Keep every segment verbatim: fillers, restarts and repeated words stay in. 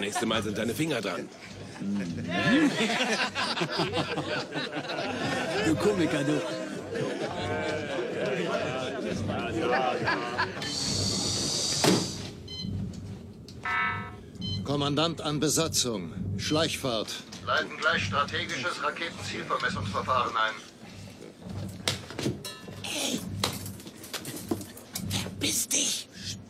nächste Mal sind deine Finger dran. Du Komiker, du. Kommandant an Besatzung. Schleichfahrt. Leiten gleich strategisches Raketenzielvermessungsverfahren ein. Hey! Verbiss dich!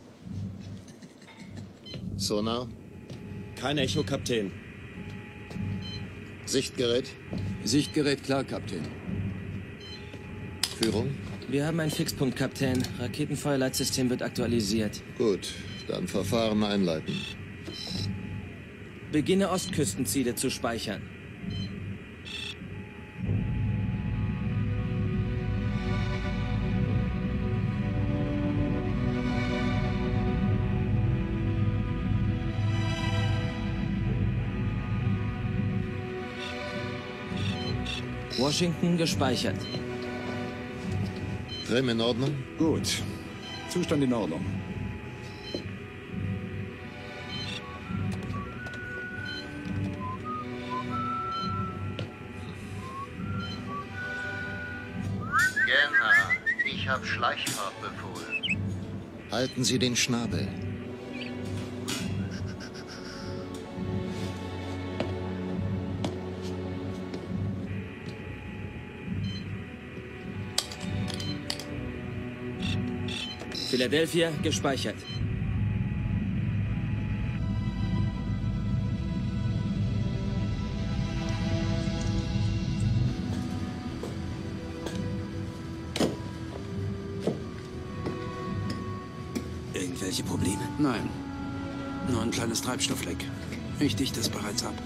Sonar. Kein Echo, Kapitän. Sichtgerät. Sichtgerät klar, Kapitän. Führung. Wir haben einen Fixpunkt, Kapitän. Raketenfeuerleitsystem wird aktualisiert. Gut, dann Verfahren einleiten. Beginne Ostküstenziele zu speichern. Washington gespeichert. Trim in Ordnung? Gut. Zustand in Ordnung. Genha, ich habe Schleichfahrt befohlen. Halten Sie den Schnabel. Philadelphia gespeichert. Irgendwelche Probleme? Nein. Nur ein kleines Treibstoffleck. Ich dichte es bereits ab.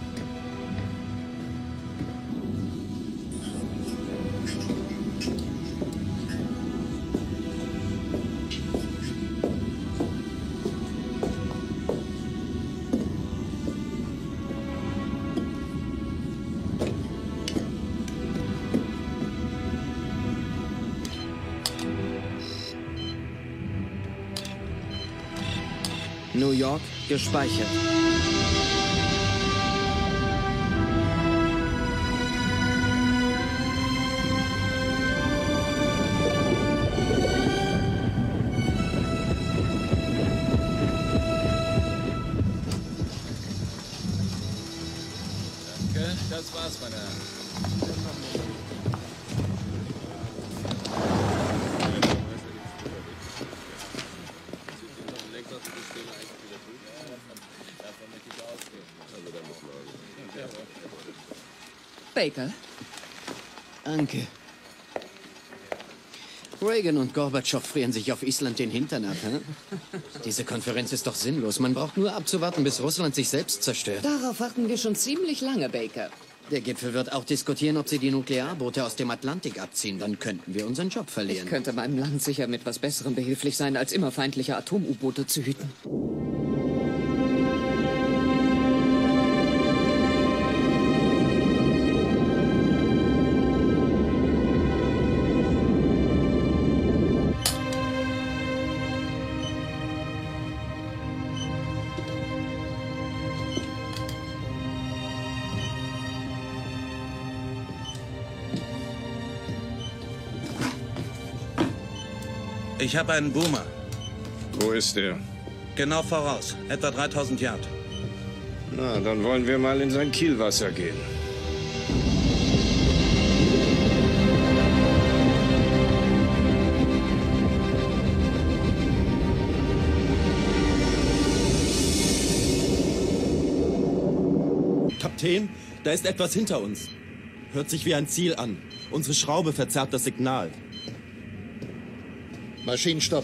New York gespeichert. Danke, das war's, meine Herren. Baker? Danke. Reagan und Gorbatschow frieren sich auf Island den Hintern ab, hä? Diese Konferenz ist doch sinnlos. Man braucht nur abzuwarten, bis Russland sich selbst zerstört. Darauf warten wir schon ziemlich lange, Baker. Der Gipfel wird auch diskutieren, ob sie die Nuklearboote aus dem Atlantik abziehen. Dann könnten wir unseren Job verlieren. Ich könnte meinem Land sicher mit was Besserem behilflich sein, als immer feindliche Atom-U-Boote zu hüten. Ich habe einen Boomer. Wo ist er? Genau voraus. Etwa dreitausend Yard. Na, dann wollen wir mal in sein Kielwasser gehen. Kapitän, da ist etwas hinter uns. Hört sich wie ein Ziel an. Unsere Schraube verzerrt das Signal. Maschinenstopp.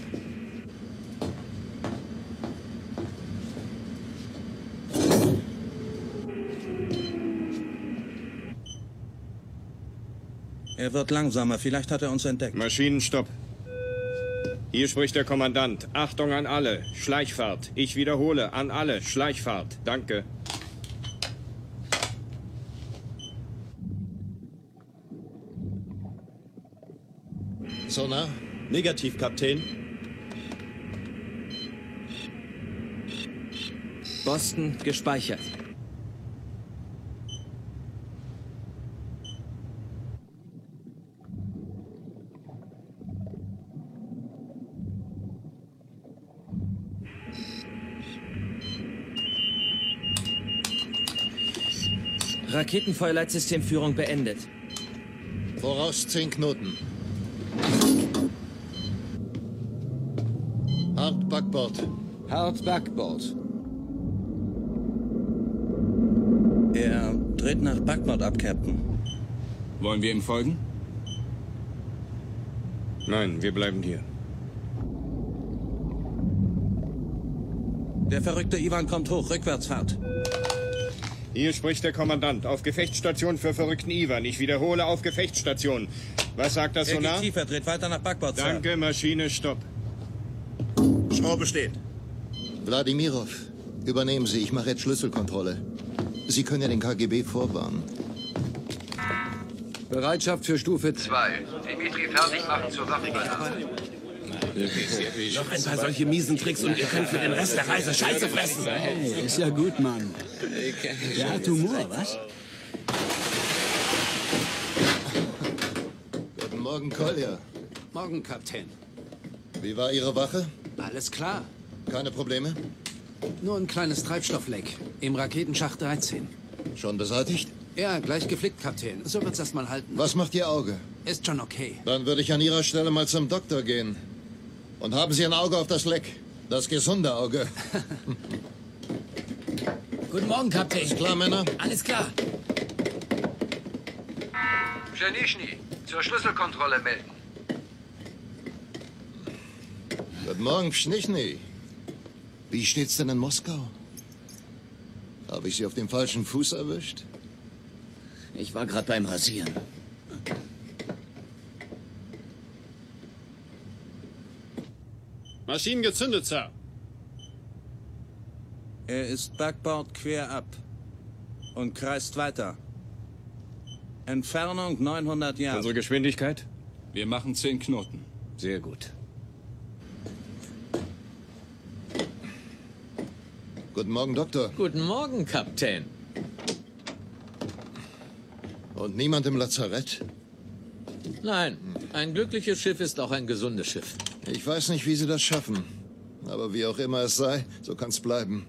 Er wird langsamer. Vielleicht hat er uns entdeckt. Maschinenstopp. Hier spricht der Kommandant. Achtung an alle. Schleichfahrt. Ich wiederhole, an alle. Schleichfahrt. Danke. Sonar. Negativ, Kapitän. Boston gespeichert. Raketenfeuerleitsystemführung beendet. Voraus zehn Knoten. Hart Backbord. Hart Backbord. Er dreht nach Backbord ab, Captain. Wollen wir ihm folgen? Nein, wir bleiben hier. Der verrückte Ivan kommt hoch, Rückwärtsfahrt. Hier spricht der Kommandant. Auf Gefechtsstation für verrückten Ivan. Ich wiederhole, auf Gefechtsstation. Was sagt das Er Sonar? geht tiefer, dreht weiter nach Backbord, Sir. Danke, Maschine, stopp. Schraube steht. Wladimirov, übernehmen Sie, ich mache jetzt Schlüsselkontrolle. Sie können ja den K G B vorwarnen. Bereitschaft für Stufe zwei. Dimitri fertig machen zur Waffenübernahme. Noch ein paar solche miesen Tricks und ihr könnt für den Rest der Reise Scheiße fressen. Ist ja gut, Mann. Der hat Humor, was? Guten Morgen, Kolja. Morgen, Kapitän. Wie war Ihre Wache? Alles klar. Keine Probleme? Nur ein kleines Treibstoffleck im Raketenschacht dreizehn. Schon beseitigt? Ja, gleich geflickt, Kapitän. So wird's erst mal halten. Was macht Ihr Auge? Ist schon okay. Dann würde ich an Ihrer Stelle mal zum Doktor gehen. Und haben Sie ein Auge auf das Leck. Das gesunde Auge. Guten Morgen, Kapitän. Ist klar, Männer? Alles klar. Pschenischny, zur Schlüsselkontrolle melden. Guten Morgen, Pschnichny. Wie steht's denn in Moskau? Habe ich Sie auf dem falschen Fuß erwischt? Ich war gerade beim Rasieren. Maschinen gezündet, Sir. Er ist Backbord quer ab und kreist weiter. Entfernung neunhundert Jahre. Unsere Geschwindigkeit? Wir machen zehn Knoten. Sehr gut. Guten Morgen, Doktor. Guten Morgen, Kapitän. Und niemand im Lazarett? Nein, ein glückliches Schiff ist auch ein gesundes Schiff. Ich weiß nicht, wie Sie das schaffen. Aber wie auch immer es sei, so kann's bleiben.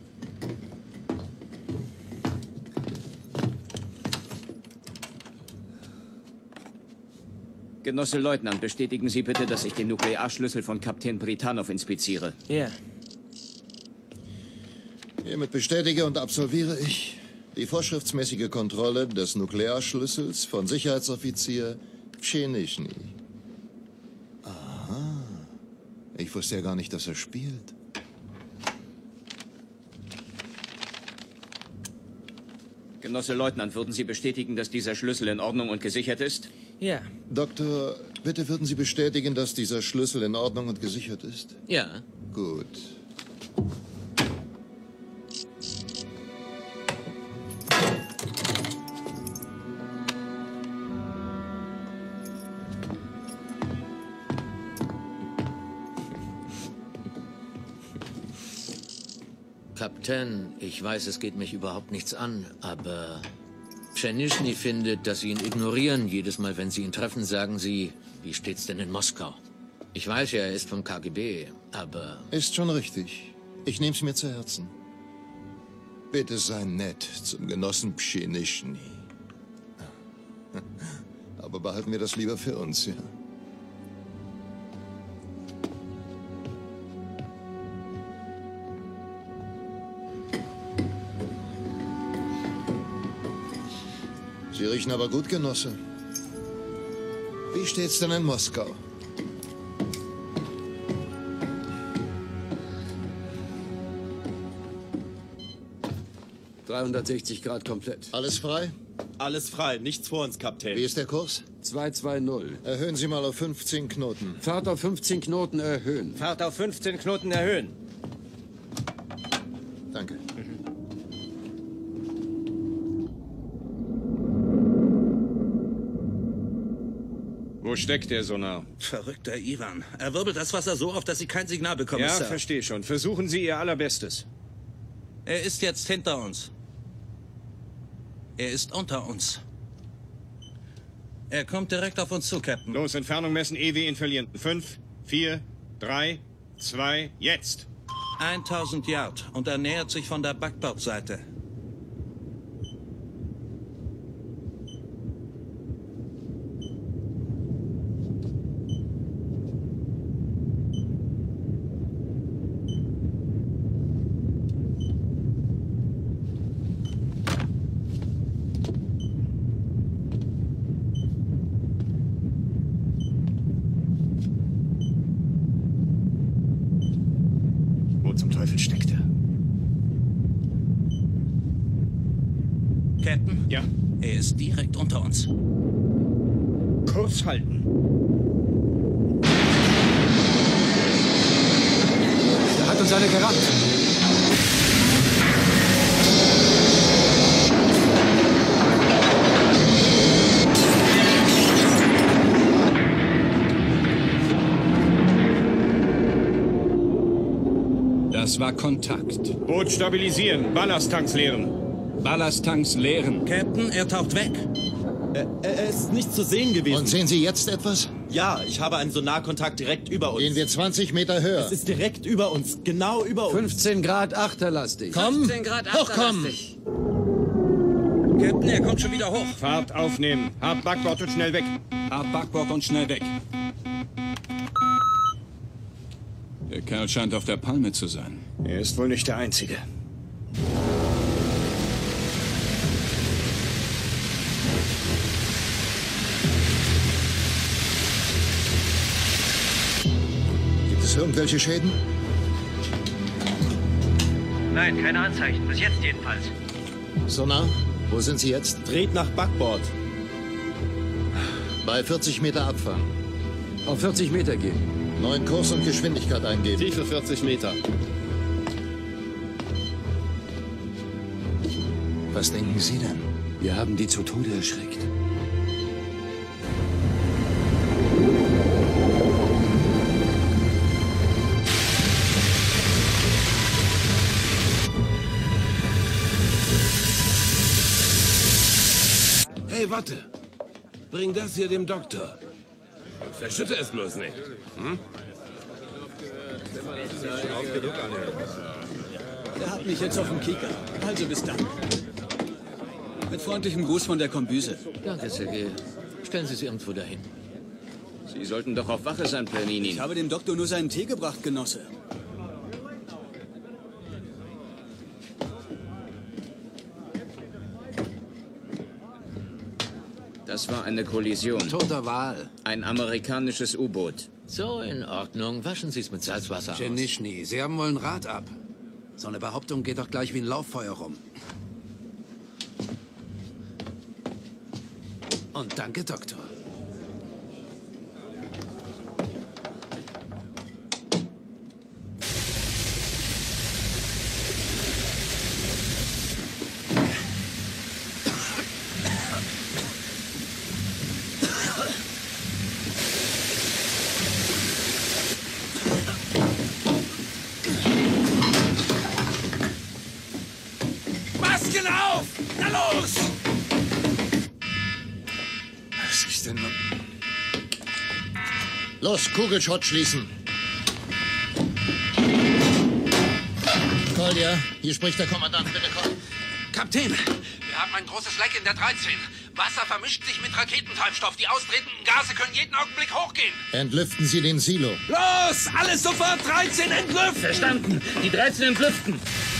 Genosse Leutnant, bestätigen Sie bitte, dass ich den Nuklearschlüssel von Kapitän Britanov inspiziere. Ja. Hiermit bestätige und absolviere ich die vorschriftsmäßige Kontrolle des Nuklearschlüssels von Sicherheitsoffizier Pschenischny. Aha. Ich wusste ja gar nicht, dass er spielt. Genosse Leutnant, würden Sie bestätigen, dass dieser Schlüssel in Ordnung und gesichert ist? Ja. Doktor, bitte würden Sie bestätigen, dass dieser Schlüssel in Ordnung und gesichert ist? Ja. Gut. Kapitän, ich weiß, es geht mich überhaupt nichts an, aber Pschenischny findet, dass Sie ihn ignorieren. Jedes Mal, wenn Sie ihn treffen, sagen Sie, wie steht's denn in Moskau? Ich weiß ja, er ist vom K G B, aber... Ist schon richtig. Ich nehm's mir zu Herzen. Bitte sei nett zum Genossen Pschenischny. Aber behalten wir das lieber für uns, ja? Sie riechen aber gut, Genosse. Wie steht's denn in Moskau? dreihundertsechzig Grad komplett. Alles frei? Alles frei, nichts vor uns, Kapitän. Wie ist der Kurs? zwei zwei null. Erhöhen Sie mal auf fünfzehn Knoten. Fahrt auf fünfzehn Knoten erhöhen. Fahrt auf fünfzehn Knoten erhöhen. Danke. Wo steckt der Sonar? Verrückter Ivan. Er wirbelt das Wasser so auf, dass Sie kein Signal bekommen, Ja, Sir. verstehe schon. Versuchen Sie Ihr Allerbestes. Er ist jetzt hinter uns. Er ist unter uns. Er kommt direkt auf uns zu, Captain. Los, Entfernung messen, ehe wir ihn verlieren. Fünf, vier, drei, zwei, jetzt. tausend Yard und er nähert sich von der Backbordseite. Zum Teufel steckt er? Captain? Ja? Er ist direkt unter uns. Kurs halten. Er hat uns alle gerammt. Das war Kontakt. Boot stabilisieren, Ballasttanks leeren. Ballasttanks leeren. Captain, er taucht weg. Er, er ist nicht zu sehen gewesen. Und sehen Sie jetzt etwas? Ja, ich habe einen Sonarkontakt direkt über uns. Gehen wir zwanzig Meter höher. Es ist direkt über uns, genau über uns. fünfzehn Grad achterlastig. Komm, fünfzehn Grad hochkommen. Captain, er kommt schon wieder hoch. Fahrt aufnehmen. Hart Backbord und schnell weg. Hart Backbord und schnell weg. Der Kerl scheint auf der Palme zu sein. Er ist wohl nicht der Einzige. Gibt es irgendwelche Schäden? Nein, keine Anzeichen. Bis jetzt jedenfalls. Sonar, wo sind Sie jetzt? Dreht nach Backbord. Bei vierzig Meter Abfang. Auf vierzig Meter gehen. Neuen Kurs und Geschwindigkeit eingeben. Tiefe vierzig Meter. Was denken Sie denn? Wir haben die zu Tode erschreckt. Hey, warte. Bring das hier dem Doktor. Verschütte es bloß nicht. Hm? Der hat mich jetzt auf dem Kieker. Also bis dann. Mit freundlichem Gruß von der Kombüse. Danke, Sergej. Stellen Sie sie irgendwo dahin. Sie sollten doch auf Wache sein, Pernini. Ich habe dem Doktor nur seinen Tee gebracht, Genosse. Das war eine Kollision. Toter Wal. Ein amerikanisches U-Boot. So, in Ordnung. Waschen Sie es mit Salzwasser aus. Chenischny, Sie haben wohl ein Rad ab. So eine Behauptung geht doch gleich wie ein Lauffeuer rum. Und danke, Doktor. Masken auf! Na los! Was ist denn nun? Los, Kugelschott schließen. Kolja, hier spricht der Kommandant. Bitte komm. Kapitän, wir haben ein großes Leck in der dreizehn. Wasser vermischt sich mit Raketentreibstoff. Die austretenden Gase können jeden Augenblick hochgehen. Entlüften Sie den Silo. Los! Alles sofort dreizehn entlüften! Verstanden. Die dreizehn entlüften.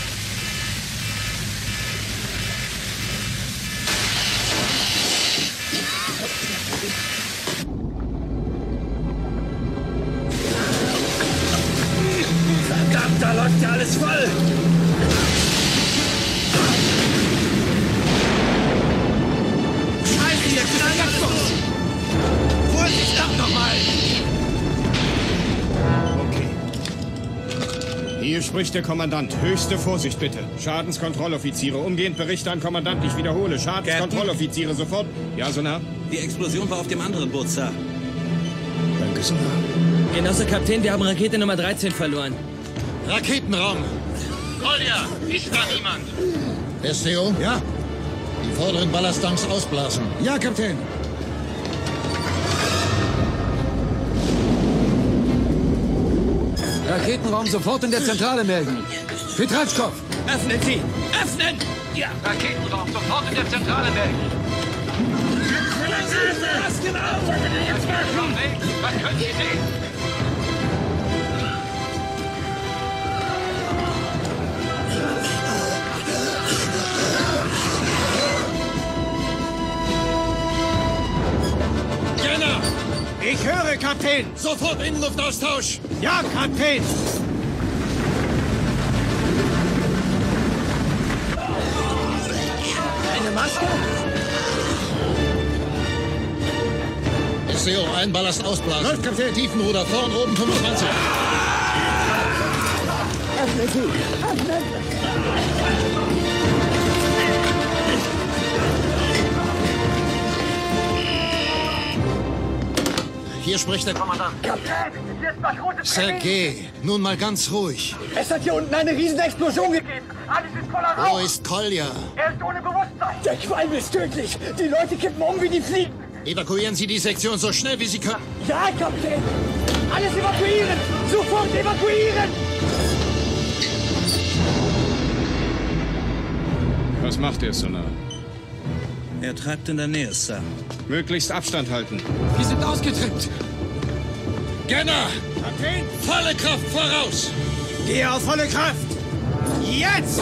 Verdammt, da läuft ja alles voll! Scheiße, jetzt in Eingangsbucht! Vorsicht, ab nochmal! Hier spricht der Kommandant. Höchste Vorsicht bitte. Schadenskontrolloffiziere. Umgehend Berichte an Kommandant. Ich wiederhole. Schadenskontrolloffiziere sofort. Ja, Sonar? Die Explosion war auf dem anderen Boot, Sir. Danke, Sonar. Genosse Kapitän, wir haben Rakete Nummer dreizehn verloren. Raketenraum! Kolja, ist da niemand? S T O? Ja? Die vorderen Ballasttanks ausblasen. Ja, Kapitän. Raketenraum sofort in der Zentrale melden. Petratschkow! Öffnen Sie! Öffnen! Ja, Raketenraum sofort in der Zentrale melden. Was genau wollen wir jetzt machen? Was können Sie sehen? Jenner! Ich höre, Kapitän! Sofort Innenluftaustausch! Ja, Kapitän! Eine Maske? S T O, ein Ballast ausblasen. Läuft, Kapitän. Tiefenruder, vorn, oben fünfundzwanzig. Öffnen Sie! Öffnen! Hier spricht der Kommandant. Kapitän, hier ist matrotes Sergei, nun mal ganz ruhig. Es hat hier unten eine Riesenexplosion gegeben. Alles ist voller Rauch. Wo ist Kolja? Er ist ohne Bewusstsein. Der Qualm ist tödlich. Die Leute kippen um wie die Fliegen. Evakuieren Sie die Sektion so schnell wie Sie können. Ja, Kapitän. Alles evakuieren. Sofort evakuieren. Was macht der Sonar? Er treibt in der Nähe, Sir. Möglichst Abstand halten. Wir sind ausgetrimmt. Genner! Kapitän! Volle Kraft voraus! Gehe auf volle Kraft! Jetzt!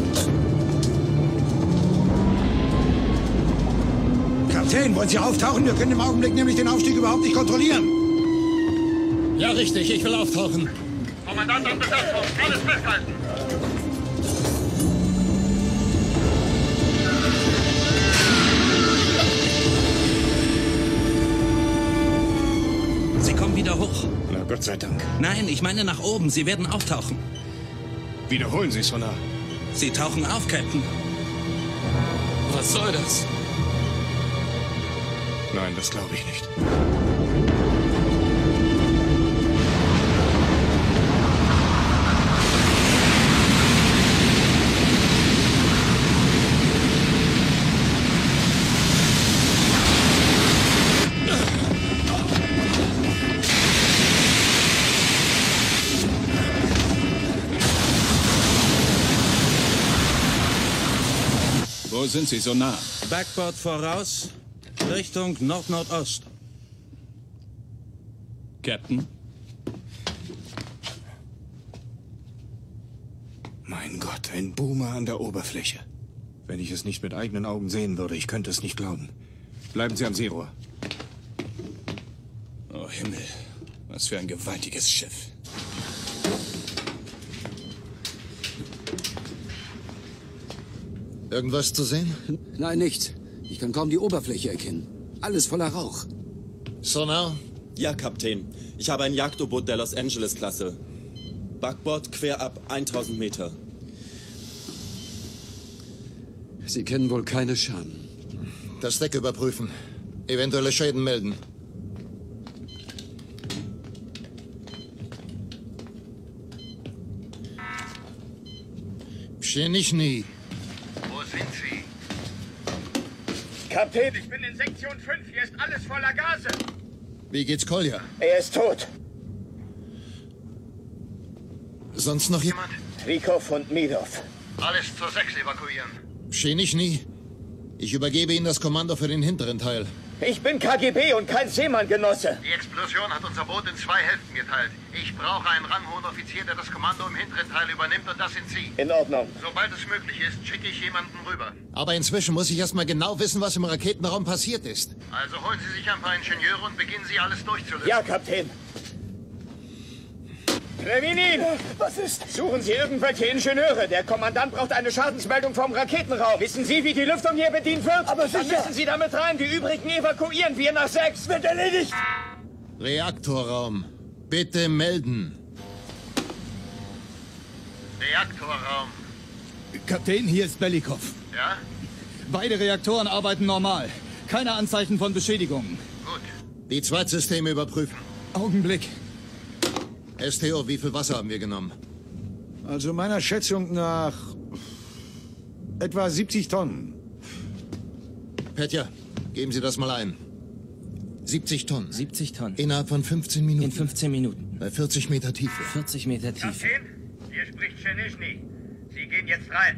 Kapitän, wollen Sie auftauchen? Wir können im Augenblick nämlich den Aufstieg überhaupt nicht kontrollieren. Ja, richtig, ich will auftauchen. Kommandant an Besatzung. Alles festhalten. Sie kommen wieder hoch. Na, Gott sei Dank. Nein, ich meine nach oben. Sie werden auftauchen. Wiederholen Sie, Sonar. Sie tauchen auf, Captain. Was soll das? Nein, das glaube ich nicht. Wo sind Sie so nah? Backboard voraus, Richtung Nord-Nordost. Captain? Mein Gott, ein Boomer an der Oberfläche. Wenn ich es nicht mit eigenen Augen sehen würde, ich könnte es nicht glauben. Bleiben Sie am Seerohr. Oh Himmel, was für ein gewaltiges Schiff. Irgendwas zu sehen? Nein, nichts. Ich kann kaum die Oberfläche erkennen. Alles voller Rauch. Sonar? Ja, Kapitän. Ich habe ein Jagd-U-Boot der Los Angeles-Klasse. Backbord quer ab tausend Meter. Sie kennen wohl keine Scham. Das Deck überprüfen. Eventuelle Schäden melden. Pschenischny. Wo sind Sie? Kapitän, ich bin in Sektion fünf. Hier ist alles voller Gase. Wie geht's Kolja? Er ist tot. Sonst noch jemand? Rikov und Midov. Alles zur sechs evakuieren. Pschenischny. Ich übergebe Ihnen das Kommando für den hinteren Teil. Ich bin K G B und kein Seemann-Genosse. Die Explosion hat unser Boot in zwei Hälften geteilt. Ich brauche einen ranghohen Offizier, der das Kommando im hinteren Teil übernimmt, und das sind Sie. In Ordnung. Sobald es möglich ist, schicke ich jemanden rüber. Aber inzwischen muss ich erst mal genau wissen, was im Raketenraum passiert ist. Also holen Sie sich ein paar Ingenieure und beginnen Sie alles durchzulösen. Ja, Kapitän. Revinin! Was ist? Suchen Sie irgendwelche Ingenieure. Der Kommandant braucht eine Schadensmeldung vom Raketenraum. Wissen Sie, wie die Lüftung hier bedient wird? Aber sicher. Dann müssen Sie damit rein. Die übrigen evakuieren wir nach sechs. Wird erledigt. Reaktorraum. Bitte melden. Reaktorraum. Kapitän, hier ist Belikov. Ja? Beide Reaktoren arbeiten normal. Keine Anzeichen von Beschädigungen. Gut. Die Zweitsysteme überprüfen. Augenblick. S T O, wie viel Wasser haben wir genommen? Also meiner Schätzung nach etwa siebzig Tonnen. Petja, geben Sie das mal ein. siebzig Tonnen. siebzig Tonnen. Innerhalb von fünfzehn Minuten. In fünfzehn Minuten. Bei vierzig Meter Tiefe. vierzig Meter Tiefe. Kapitän, hier spricht Chenischny. Sie gehen jetzt rein.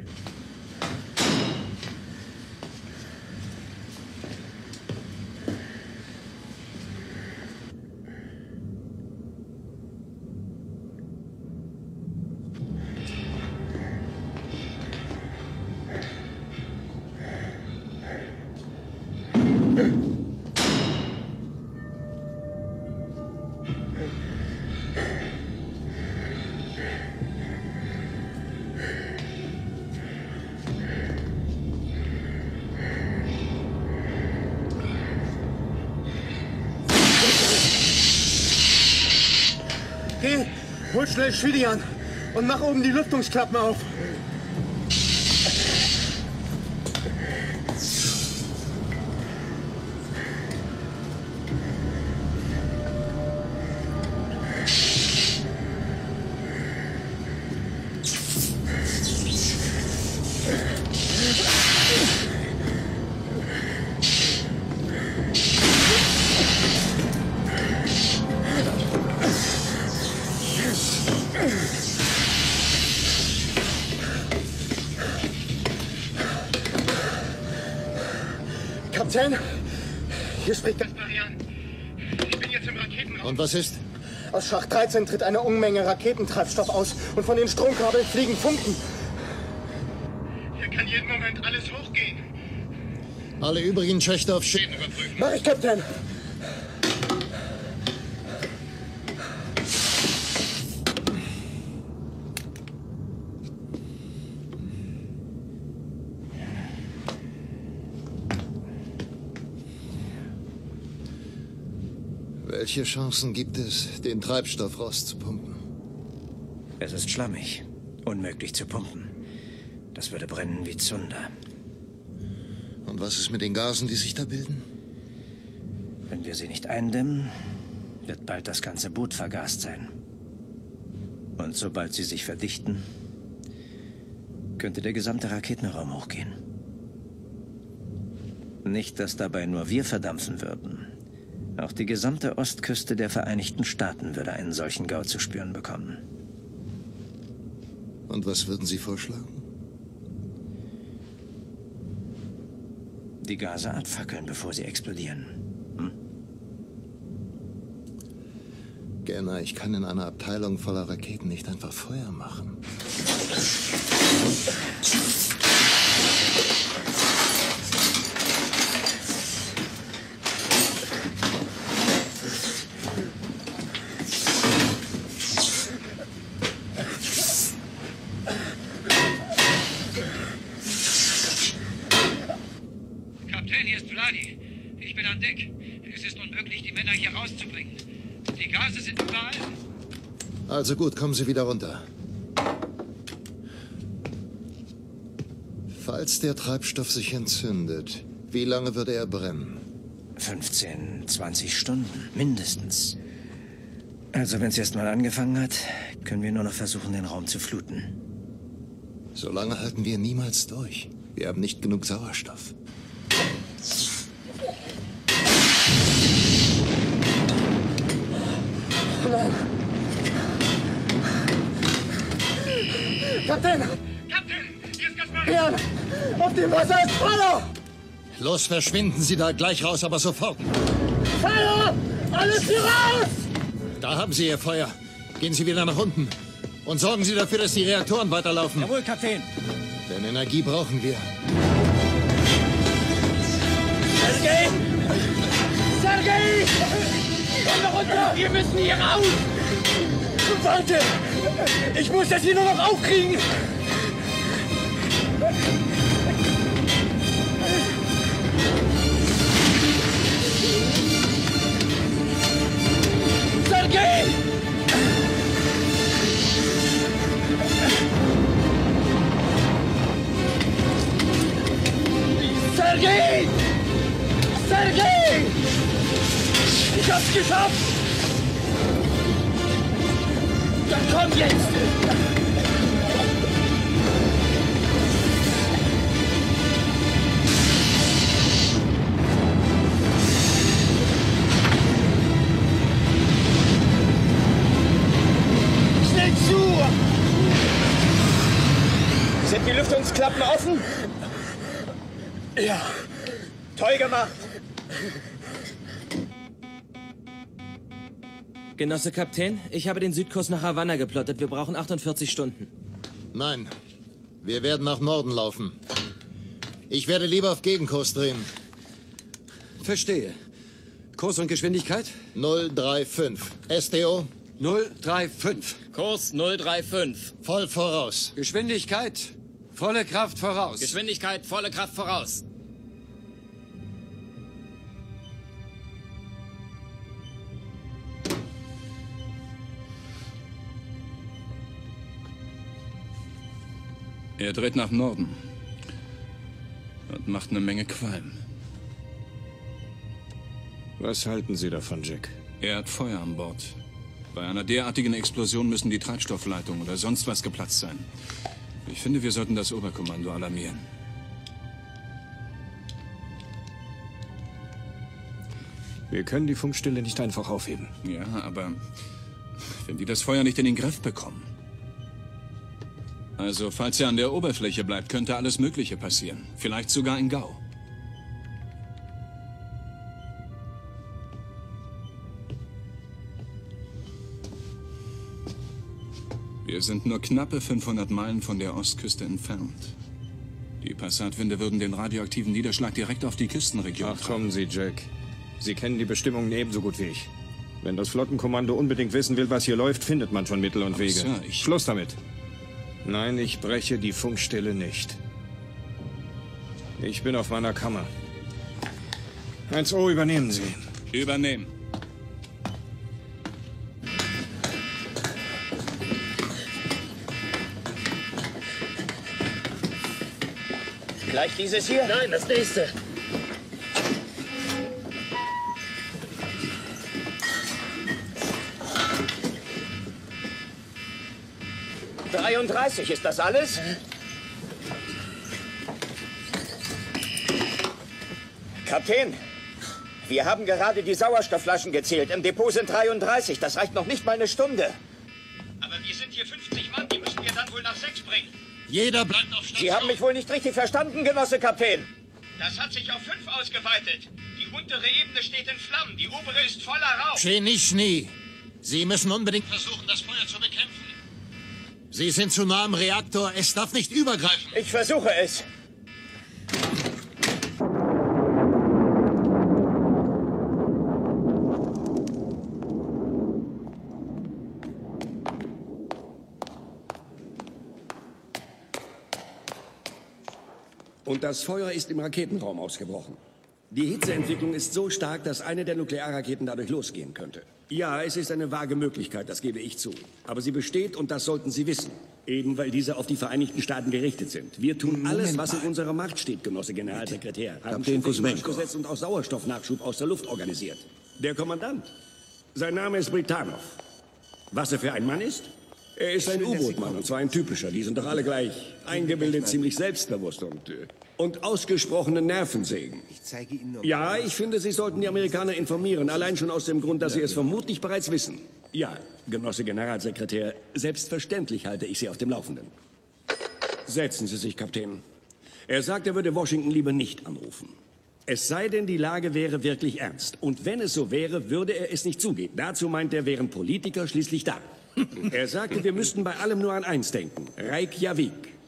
Geh, hol schnell Schwidian und mach oben die Lüftungsklappen auf. Kapitän, hier spricht Gasparian. Ich bin jetzt im Raketenraum. Und was ist? Aus Schacht dreizehn tritt eine Unmenge Raketentreibstoff aus und von den Stromkabeln fliegen Funken. Hier kann jeden Moment alles hochgehen. Alle übrigen Schächte auf Schäden überprüfen. Mach ich, Kapitän. Welche Chancen gibt es, den Treibstoff rauszupumpen? Es ist schlammig. Unmöglich zu pumpen. Das würde brennen wie Zunder. Und was ist mit den Gasen, die sich da bilden? Wenn wir sie nicht eindämmen, wird bald das ganze Boot vergast sein. Und sobald sie sich verdichten, könnte der gesamte Raketenraum hochgehen. Nicht, dass dabei nur wir verdampfen würden. Auch die gesamte Ostküste der Vereinigten Staaten würde einen solchen Gau zu spüren bekommen. Und was würden Sie vorschlagen? Die Gase abfackeln, bevor sie explodieren. Hm? Gerner, ich kann in einer Abteilung voller Raketen nicht einfach Feuer machen. Kapitän, hier ist Vladi. Ich bin an Deck. Es ist unmöglich, die Männer hier rauszubringen. Die Gase sind überall. Also gut, kommen Sie wieder runter. Falls der Treibstoff sich entzündet, wie lange würde er brennen? fünfzehn, zwanzig Stunden, mindestens. Also, wenn es erst mal angefangen hat, können wir nur noch versuchen, den Raum zu fluten. So lange halten wir niemals durch. Wir haben nicht genug Sauerstoff. Nein. Kapitän! Kapitän, hier ist Gasparian! Jan, auf dem Wasser ist Feuer! Los, verschwinden Sie da gleich raus, aber sofort. Feuer! Alles hier raus! Da haben Sie Ihr Feuer. Gehen Sie wieder nach unten. Und sorgen Sie dafür, dass die Reaktoren weiterlaufen. Jawohl, Kapitän. Denn Energie brauchen wir. Sergei! Sergei! Komm doch runter! Wir müssen hier raus! Warte! Ich muss das hier nur noch aufkriegen! Sergei! Sergei! Sergei! Ich hab's geschafft! Dann komm jetzt! Längsklappen offen? Ja. Toll gemacht. Genosse Kapitän, ich habe den Südkurs nach Havanna geplottet. Wir brauchen achtundvierzig Stunden. Nein, wir werden nach Norden laufen. Ich werde lieber auf Gegenkurs drehen. Verstehe. Kurs und Geschwindigkeit? null drei fünf. S T O? null drei fünf. Kurs null drei fünf. Voll voraus. Geschwindigkeit? Volle Kraft voraus. Geschwindigkeit, volle Kraft voraus. Er dreht nach Norden und macht eine Menge Qualm. Was halten Sie davon, Jack? Er hat Feuer an Bord. Bei einer derartigen Explosion müssen die Treibstoffleitungen oder sonst was geplatzt sein. Ich finde, wir sollten das Oberkommando alarmieren. Wir können die Funkstille nicht einfach aufheben. Ja, aber wenn die das Feuer nicht in den Griff bekommen. Also, falls er an der Oberfläche bleibt, könnte alles Mögliche passieren. Vielleicht sogar ein Gau. Wir sind nur knappe fünfhundert Meilen von der Ostküste entfernt. Die Passatwinde würden den radioaktiven Niederschlag direkt auf die Küstenregion Ach, kommen Sie, Jack. Sie kennen die Bestimmungen ebenso gut wie ich. Wenn das Flottenkommando unbedingt wissen will, was hier läuft, findet man schon Mittel und Aber Wege. Sir, ich... Schluss damit. Nein, ich breche die Funkstille nicht. Ich bin auf meiner Kammer. eins O, übernehmen Sie. Übernehmen. Gleich dieses hier? Nein, das nächste. dreiunddreißig, ist das alles? Kapitän, wir haben gerade die Sauerstoffflaschen gezählt. Im Depot sind dreiunddreißig. Das reicht noch nicht mal eine Stunde. Aber wir sind hier fünfzig Mann, die müssen wir dann wohl nach sechs bringen. Jeder bleibt auf Station. Sie haben mich wohl nicht richtig verstanden, Genosse Kapitän. Das hat sich auf fünf ausgeweitet. Die untere Ebene steht in Flammen, die obere ist voller Rauch. Chenischny, Sie müssen unbedingt versuchen, das Feuer zu bekämpfen. Sie sind zu nah am Reaktor, es darf nicht übergreifen. Ich versuche es. Und das Feuer ist im Raketenraum ausgebrochen. Die Hitzeentwicklung ist so stark, dass eine der Nuklearraketen dadurch losgehen könnte. Ja, es ist eine vage Möglichkeit, das gebe ich zu. Aber sie besteht und das sollten Sie wissen. Eben weil diese auf die Vereinigten Staaten gerichtet sind. Wir tun alles, was in unserer Macht steht, Genosse Generalsekretär. Haben Schiffe in Marsch gesetzt und auch Sauerstoffnachschub aus der Luft organisiert. Der Kommandant. Sein Name ist Britanov. Was er für ein Mann ist? Er ist ein U-Boot-Mann, und zwar ein typischer. Die sind doch alle gleich eingebildet, ziemlich selbstbewusst und, äh, und ausgesprochene Nervensägen. Ja, ich finde, Sie sollten die Amerikaner informieren, allein schon aus dem Grund, dass Sie es vermutlich bereits wissen. Ja, Genosse Generalsekretär, selbstverständlich halte ich Sie auf dem Laufenden. Setzen Sie sich, Kapitän. Er sagt, er würde Washington lieber nicht anrufen. Es sei denn, die Lage wäre wirklich ernst. Und wenn es so wäre, würde er es nicht zugeben. Dazu meint er, wären Politiker schließlich da. Er sagte, wir müssten bei allem nur an eins denken. Reykjavik.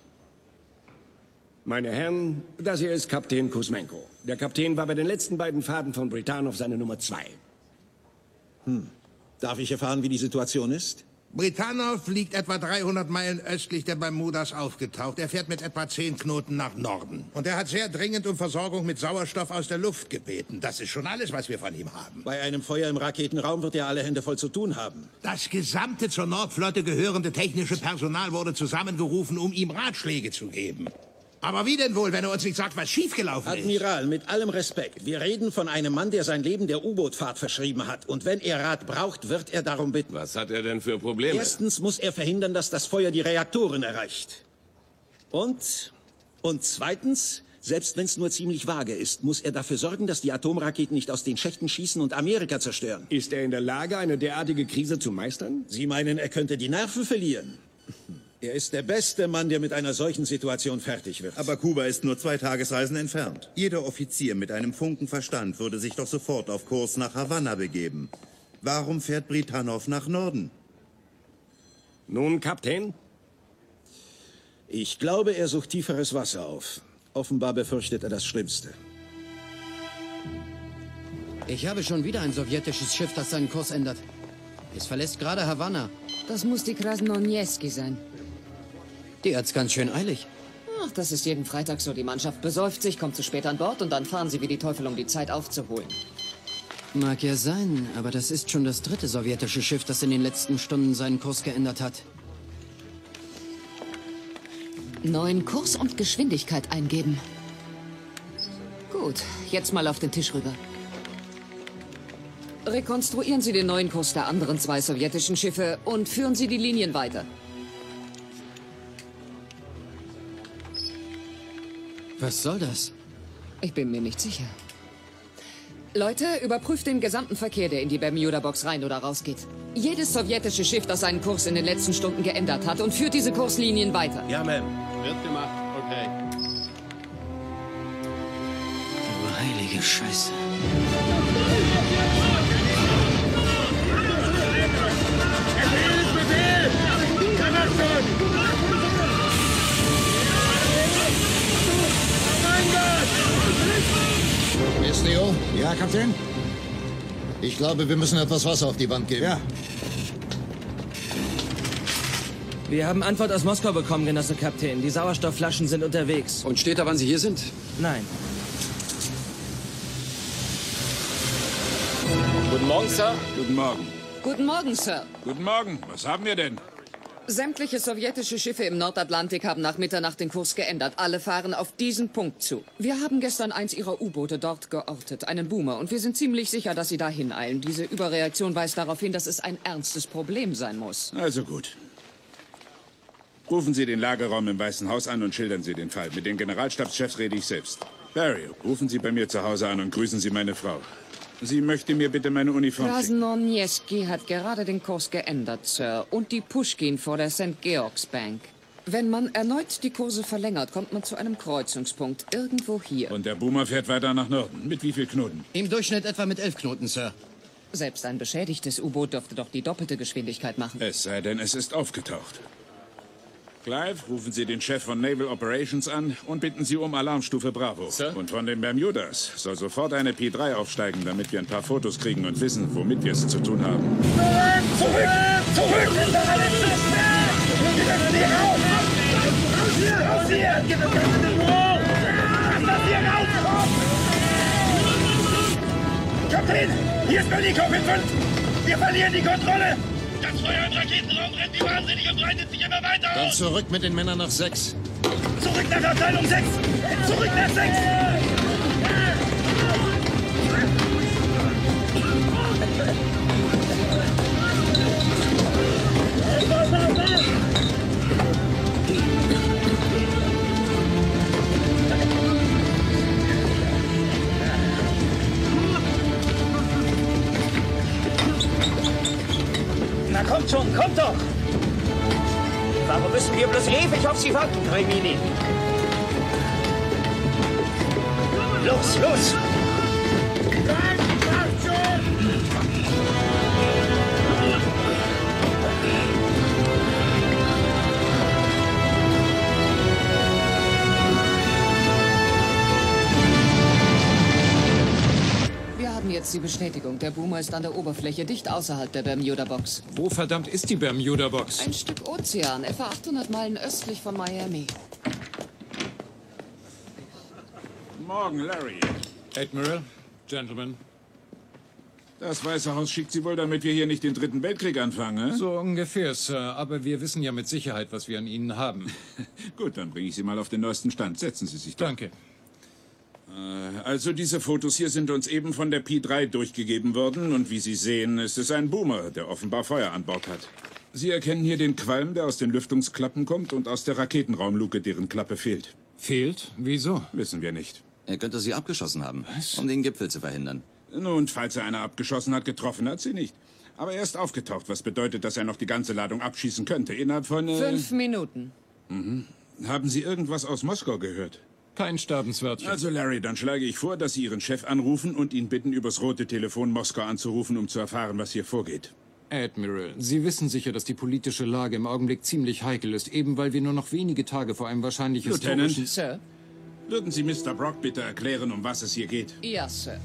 Meine Herren, das hier ist Kapitän Kuzmenko. Der Kapitän war bei den letzten beiden Fahrten von Britanov seine Nummer zwei. Hm. Darf ich erfahren, wie die Situation ist? Britanov liegt etwa dreihundert Meilen östlich der Bermudas aufgetaucht. Er fährt mit etwa zehn Knoten nach Norden. Und er hat sehr dringend um Versorgung mit Sauerstoff aus der Luft gebeten. Das ist schon alles, was wir von ihm haben. Bei einem Feuer im Raketenraum wird er alle Hände voll zu tun haben. Das gesamte zur Nordflotte gehörende technische Personal wurde zusammengerufen, um ihm Ratschläge zu geben. Aber wie denn wohl, wenn er uns nicht sagt, was schiefgelaufen ist? Admiral, mit allem Respekt. Wir reden von einem Mann, der sein Leben der U-Boot-Fahrt verschrieben hat. Und wenn er Rat braucht, wird er darum bitten. Was hat er denn für Probleme? Erstens muss er verhindern, dass das Feuer die Reaktoren erreicht. Und, und zweitens, selbst wenn es nur ziemlich vage ist, muss er dafür sorgen, dass die Atomraketen nicht aus den Schächten schießen und Amerika zerstören. Ist er in der Lage, eine derartige Krise zu meistern? Sie meinen, er könnte die Nerven verlieren? Er ist der beste Mann, der mit einer solchen Situation fertig wird. Aber Kuba ist nur zwei Tagesreisen entfernt. Jeder Offizier mit einem Funken Verstand würde sich doch sofort auf Kurs nach Havanna begeben. Warum fährt Britanov nach Norden? Nun, Kapitän? Ich glaube, er sucht tieferes Wasser auf. Offenbar befürchtet er das Schlimmste. Ich habe schon wieder ein sowjetisches Schiff, das seinen Kurs ändert. Es verlässt gerade Havanna. Das muss die Krasnonieski sein. Die hat's ganz schön eilig. Ach, das ist jeden Freitag so. Die Mannschaft besäuft sich, kommt zu spät an Bord und dann fahren sie wie die Teufel, um die Zeit aufzuholen. Mag ja sein, aber das ist schon das dritte sowjetische Schiff, das in den letzten Stunden seinen Kurs geändert hat. Neuen Kurs und Geschwindigkeit eingeben. Gut, jetzt mal auf den Tisch rüber. Rekonstruieren Sie den neuen Kurs der anderen zwei sowjetischen Schiffe und führen Sie die Linien weiter. Was soll das? Ich bin mir nicht sicher. Leute, überprüft den gesamten Verkehr, der in die Bermuda-Box rein oder raus geht. Jedes sowjetische Schiff, das seinen Kurs in den letzten Stunden geändert hat, und führt diese Kurslinien weiter. Ja, Ma'am. Wird gemacht. Okay. Du heilige Scheiße. Esteo? Ja, Kapitän? Ich glaube, wir müssen etwas Wasser auf die Wand geben. Ja. Wir haben Antwort aus Moskau bekommen, Genosse Kapitän. Die Sauerstoffflaschen sind unterwegs. Und steht da, wann Sie hier sind? Nein. Guten Morgen, Sir. Guten Morgen. Guten Morgen, Sir. Guten Morgen. Was haben wir denn? Sämtliche sowjetische Schiffe im Nordatlantik haben nach Mitternacht den Kurs geändert. Alle fahren auf diesen Punkt zu. Wir haben gestern eins ihrer U-Boote dort geortet, einen Boomer, und wir sind ziemlich sicher, dass sie dahin eilen. Diese Überreaktion weist darauf hin, dass es ein ernstes Problem sein muss. Also gut. Rufen Sie den Lagerraum im Weißen Haus an und schildern Sie den Fall. Mit den Generalstabschefs rede ich selbst. Barry, rufen Sie bei mir zu Hause an und grüßen Sie meine Frau. Sie möchte mir bitte meine Uniform schicken. Krasnonieski hat gerade den Kurs geändert, Sir, und die Pushkin vor der Sankt Georgs Bank. Wenn man erneut die Kurse verlängert, kommt man zu einem Kreuzungspunkt, irgendwo hier. Und der Boomer fährt weiter nach Norden. Mit wie viel Knoten? Im Durchschnitt etwa mit elf Knoten, Sir. Selbst ein beschädigtes U-Boot dürfte doch die doppelte Geschwindigkeit machen. Es sei denn, es ist aufgetaucht. Clive, rufen Sie den Chef von Naval Operations an und bitten Sie um Alarmstufe Bravo. Sir? Und von den Bermudas soll sofort eine P drei aufsteigen, damit wir ein paar Fotos kriegen und wissen, womit wir es zu tun haben. Zurück! Zurück! Hinter alle Schüsse! Wir müssen hier raus! Raus hier! Raus hier! Gib uns den Hoch! Lass hier raus! Kapitän! Hier ist Berlin fünf fünf! Wir verlieren die Kontrolle! Das Feuer im Raketenraum rennt wie wahnsinnig und breitet sich immer weiter aus! Dann zurück mit den Männern nach sechs. Zurück nach Abteilung sechs! Zurück nach sechs! Na kommt schon, kommt doch! Warum müssen wir bloß ewig auf Sie warten, Kremini? Los, los! Wir haben jetzt die Bestätigung. Der Boomer ist an der Oberfläche, dicht außerhalb der Bermuda-Box. Wo verdammt ist die Bermuda-Box? Ein Stück Ozean, etwa achthundert Meilen östlich von Miami. Morgen, Larry. Admiral, Gentlemen. Das Weiße Haus schickt Sie wohl, damit wir hier nicht den Dritten Weltkrieg anfangen, eh? So ungefähr, Sir. Aber wir wissen ja mit Sicherheit, was wir an Ihnen haben. Gut, dann bringe ich Sie mal auf den neuesten Stand. Setzen Sie sich da. Danke. Also diese Fotos hier sind uns eben von der P drei durchgegeben worden und wie Sie sehen, ist es ein Boomer, der offenbar Feuer an Bord hat. Sie erkennen hier den Qualm, der aus den Lüftungsklappen kommt und aus der Raketenraumluke, deren Klappe fehlt. Fehlt? Wieso? Wissen wir nicht. Er könnte sie abgeschossen haben, um den Gipfel zu verhindern. Nun, falls er eine abgeschossen hat, getroffen hat sie nicht. Aber er ist aufgetaucht, was bedeutet, dass er noch die ganze Ladung abschießen könnte. Innerhalb von... Äh... Fünf Minuten. Mhm. Haben Sie irgendwas aus Moskau gehört? Kein Sterbenswörtchen. Also, Larry, dann schlage ich vor, dass Sie Ihren Chef anrufen und ihn bitten, übers rote Telefon Moskau anzurufen, um zu erfahren, was hier vorgeht. Admiral, Sie wissen sicher, dass die politische Lage im Augenblick ziemlich heikel ist, eben weil wir nur noch wenige Tage vor einem wahrscheinlich Lieutenant, historischen... Sir? Würden Sie Mister Brock bitte erklären, um was es hier geht? Ja, Sir.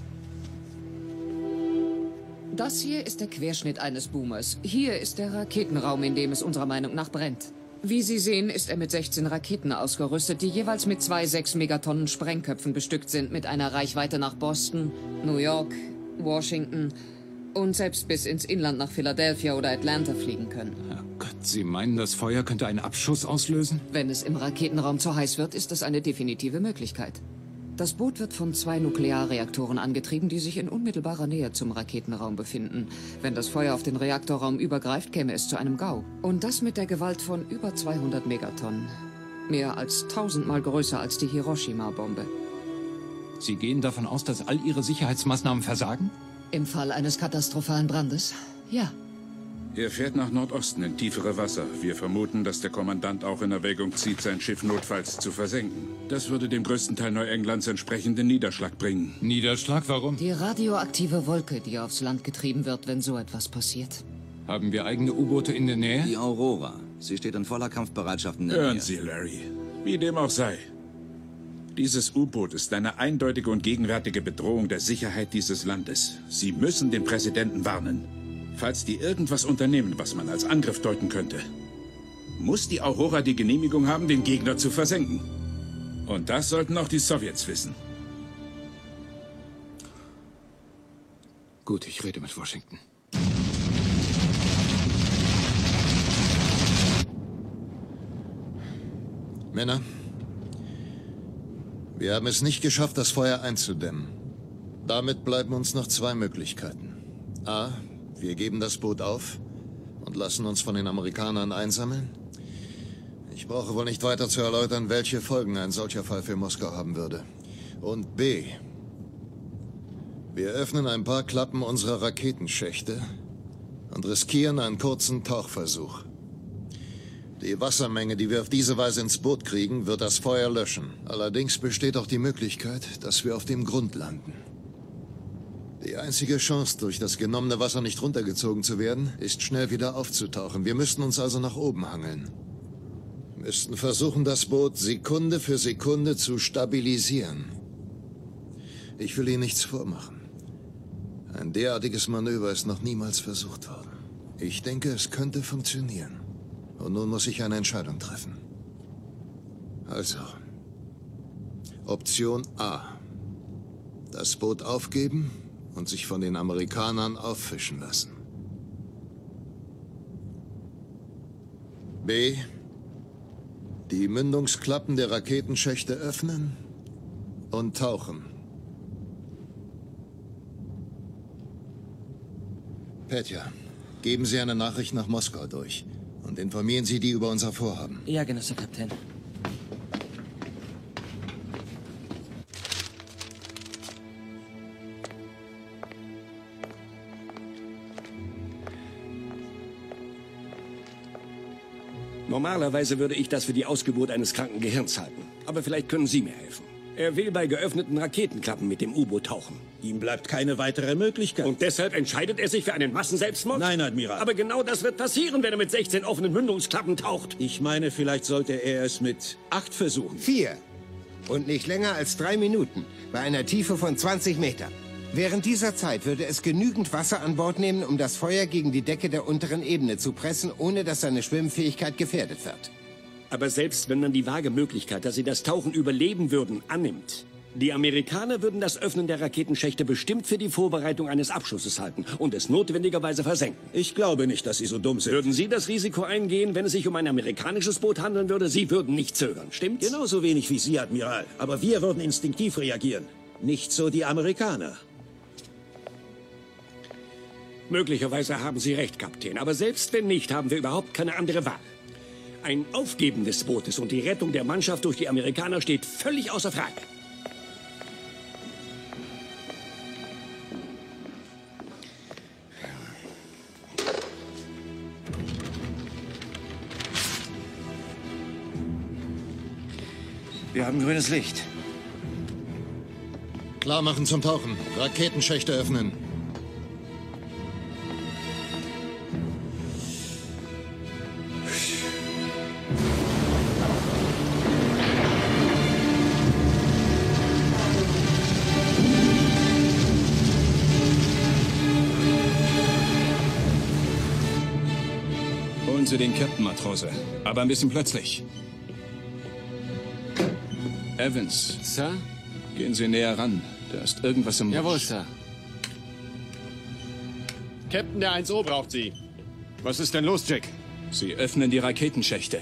Das hier ist der Querschnitt eines Boomers. Hier ist der Raketenraum, in dem es unserer Meinung nach brennt. Wie Sie sehen, ist er mit sechzehn Raketen ausgerüstet, die jeweils mit zwei sechs Megatonnen Sprengköpfen bestückt sind, mit einer Reichweite nach Boston, New York, Washington und selbst bis ins Inland nach Philadelphia oder Atlanta fliegen können. Gott, Sie meinen, das Feuer könnte einen Abschuss auslösen? Wenn es im Raketenraum zu heiß wird, ist das eine definitive Möglichkeit. Das Boot wird von zwei Nuklearreaktoren angetrieben, die sich in unmittelbarer Nähe zum Raketenraum befinden. Wenn das Feuer auf den Reaktorraum übergreift, käme es zu einem GAU. Und das mit der Gewalt von über zweihundert Megatonnen. Mehr als tausendmal größer als die Hiroshima-Bombe. Sie gehen davon aus, dass all Ihre Sicherheitsmaßnahmen versagen? Im Fall eines katastrophalen Brandes? Ja. Er fährt nach Nordosten in tiefere Wasser. Wir vermuten, dass der Kommandant auch in Erwägung zieht, sein Schiff notfalls zu versenken. Das würde dem größten Teil Neuenglands entsprechenden Niederschlag bringen. Niederschlag, warum? Die radioaktive Wolke, die aufs Land getrieben wird, wenn so etwas passiert. Haben wir eigene U-Boote in der Nähe? Die Aurora. Sie steht in voller Kampfbereitschaft in der Hören Nähe. Sie, Larry. Wie dem auch sei. Dieses U-Boot ist eine eindeutige und gegenwärtige Bedrohung der Sicherheit dieses Landes. Sie müssen den Präsidenten warnen. Falls die irgendwas unternehmen, was man als Angriff deuten könnte, muss die Aurora die Genehmigung haben, den Gegner zu versenken. Und das sollten auch die Sowjets wissen. Gut, ich rede mit Washington. Männer, wir haben es nicht geschafft, das Feuer einzudämmen. Damit bleiben uns noch zwei Möglichkeiten. A, wir geben das Boot auf und lassen uns von den Amerikanern einsammeln. Ich brauche wohl nicht weiter zu erläutern, welche Folgen ein solcher Fall für Moskau haben würde. Und B, wir öffnen ein paar Klappen unserer Raketenschächte und riskieren einen kurzen Tauchversuch. Die Wassermenge, die wir auf diese Weise ins Boot kriegen, wird das Feuer löschen. Allerdings besteht auch die Möglichkeit, dass wir auf dem Grund landen. Die einzige Chance, durch das genommene Wasser nicht runtergezogen zu werden, ist schnell wieder aufzutauchen. Wir müssten uns also nach oben hangeln. Wir müssten versuchen, das Boot Sekunde für Sekunde zu stabilisieren. Ich will Ihnen nichts vormachen. Ein derartiges Manöver ist noch niemals versucht worden. Ich denke, es könnte funktionieren. Und nun muss ich eine Entscheidung treffen. Also, Option A. Das Boot aufgeben und sich von den Amerikanern auffischen lassen. B. Die Mündungsklappen der Raketenschächte öffnen und tauchen. Petja, geben Sie eine Nachricht nach Moskau durch und informieren Sie die über unser Vorhaben. Ja, Genosse Kapitän. Normalerweise würde ich das für die Ausgeburt eines kranken Gehirns halten. Aber vielleicht können Sie mir helfen. Er will bei geöffneten Raketenklappen mit dem U-Boot tauchen. Ihm bleibt keine weitere Möglichkeit. Und deshalb entscheidet er sich für einen Massenselbstmord? Nein, Admiral. Aber genau das wird passieren, wenn er mit sechzehn offenen Mündungsklappen taucht. Ich meine, vielleicht sollte er es mit acht versuchen. Vier. Und nicht länger als drei Minuten. Bei einer Tiefe von zwanzig Metern. Während dieser Zeit würde es genügend Wasser an Bord nehmen, um das Feuer gegen die Decke der unteren Ebene zu pressen, ohne dass seine Schwimmfähigkeit gefährdet wird. Aber selbst wenn man die vage Möglichkeit, dass sie das Tauchen überleben würden, annimmt, die Amerikaner würden das Öffnen der Raketenschächte bestimmt für die Vorbereitung eines Abschusses halten und es notwendigerweise versenken. Ich glaube nicht, dass Sie so dumm sind. Würden Sie das Risiko eingehen, wenn es sich um ein amerikanisches Boot handeln würde? Sie würden nicht zögern, stimmt's? Genauso wenig wie Sie, Admiral. Aber wir würden instinktiv reagieren. Nicht so die Amerikaner. Möglicherweise haben Sie recht, Kapitän. Aber selbst wenn nicht, haben wir überhaupt keine andere Wahl. Ein Aufgeben des Bootes und die Rettung der Mannschaft durch die Amerikaner steht völlig außer Frage. Wir haben grünes Licht. Klar machen zum Tauchen. Raketenschächte öffnen. Holen Sie den Captain, Matrose. Aber ein bisschen plötzlich. Evans. Sir? Gehen Sie näher ran. Da ist irgendwas im Busch. Jawohl, Sir. Captain, der eins O braucht Sie. Was ist denn los, Jack? Sie öffnen die Raketenschächte.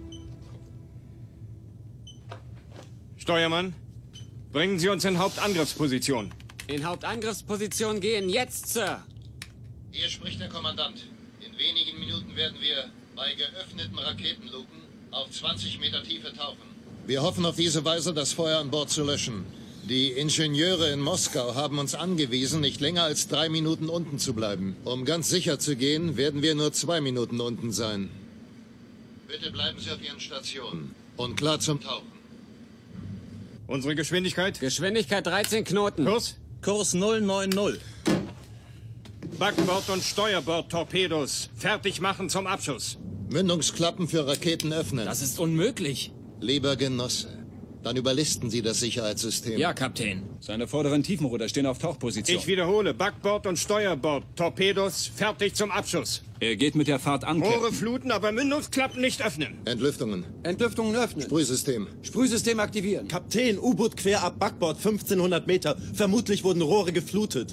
Steuermann, bringen Sie uns in Hauptangriffsposition. In Hauptangriffsposition gehen jetzt, Sir. Hier spricht der Kommandant. In wenigen Minuten werden wir bei geöffneten Raketenluken auf zwanzig Meter Tiefe tauchen. Wir hoffen auf diese Weise, das Feuer an Bord zu löschen. Die Ingenieure in Moskau haben uns angewiesen, nicht länger als drei Minuten unten zu bleiben. Um ganz sicher zu gehen, werden wir nur zwei Minuten unten sein. Bitte bleiben Sie auf Ihren Stationen und klar zum Tauchen. Unsere Geschwindigkeit? Geschwindigkeit dreizehn Knoten. Kurs? Kurs null neun null. Backbord- und Steuerbord-Torpedos. Fertig machen zum Abschuss. Mündungsklappen für Raketen öffnen. Das ist unmöglich. Lieber Genosse, dann überlisten Sie das Sicherheitssystem. Ja, Kapitän. Seine vorderen Tiefenruder stehen auf Tauchposition. Ich wiederhole, Backbord- und Steuerbord-Torpedos. Fertig zum Abschuss. Er geht mit der Fahrt an, Rohre fluten, aber Mündungsklappen nicht öffnen. Entlüftungen. Entlüftungen öffnen. Sprühsystem. Sprühsystem aktivieren. Kapitän, U-Boot quer ab Backbord, fünfzehnhundert Meter. Vermutlich wurden Rohre geflutet.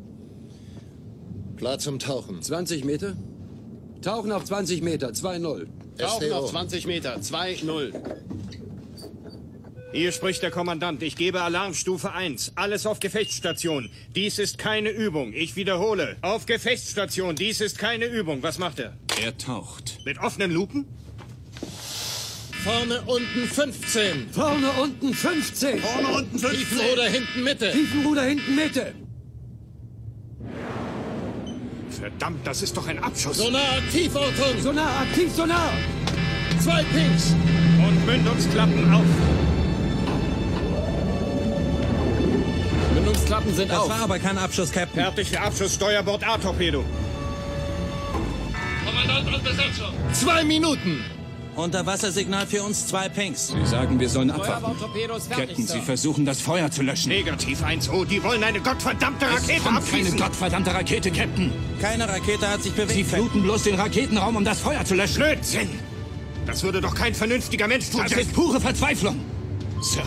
Klar zum Tauchen. zwanzig Meter. Tauchen auf zwanzig Meter, zwei null. Tauchen auf zwanzig Meter, zwei null. Hier spricht der Kommandant. Ich gebe Alarmstufe eins. Alles auf Gefechtsstation. Dies ist keine Übung. Ich wiederhole. Auf Gefechtsstation. Dies ist keine Übung. Was macht er? Er taucht. Mit offenen Luken? Vorne unten fünfzehn. Vorne unten fünfzehn. Vorne unten fünfzehn. Tiefenruder hinten Mitte. Tiefenruder hinten Mitte. Verdammt, das ist doch ein Abschuss. Sonar Aktivortung. Sonar aktiv, Sonar. Zwei Pings. Und Mündungsklappen auf. Mündungsklappen sind das auf. Das war aber kein Abschuss, Captain. Fertig für Abschuss, Steuerbord A-Torpedo. Kommandant und Besatzung. Zwei Minuten. Unterwassersignal für uns, zwei Pings. Sie sagen, wir sollen abwarten. Feuerbordtorpedos fertig, Captain, Sir. Sie versuchen, das Feuer zu löschen. Negativ eins O, die wollen eine gottverdammte Rakete es kommt abschießen. keine gottverdammte Rakete, Captain. Keine Rakete hat sich bewegt. Sie fluten bloß den Raketenraum, um das Feuer zu löschen. Blödsinn! Das würde doch kein vernünftiger Mensch tun. Das ist pure Verzweiflung. Sir.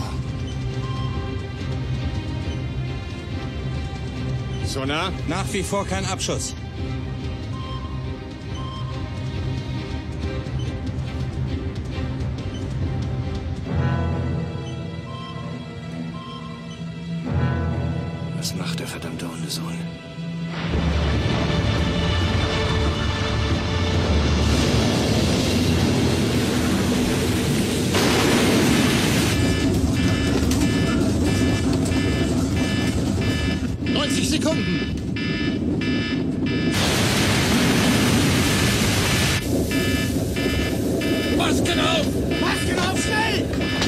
Sonar? Nach wie vor kein Abschuss. Was macht der verdammte Hundesohn? neunzig Sekunden. Masken auf! Masken auf, schnell!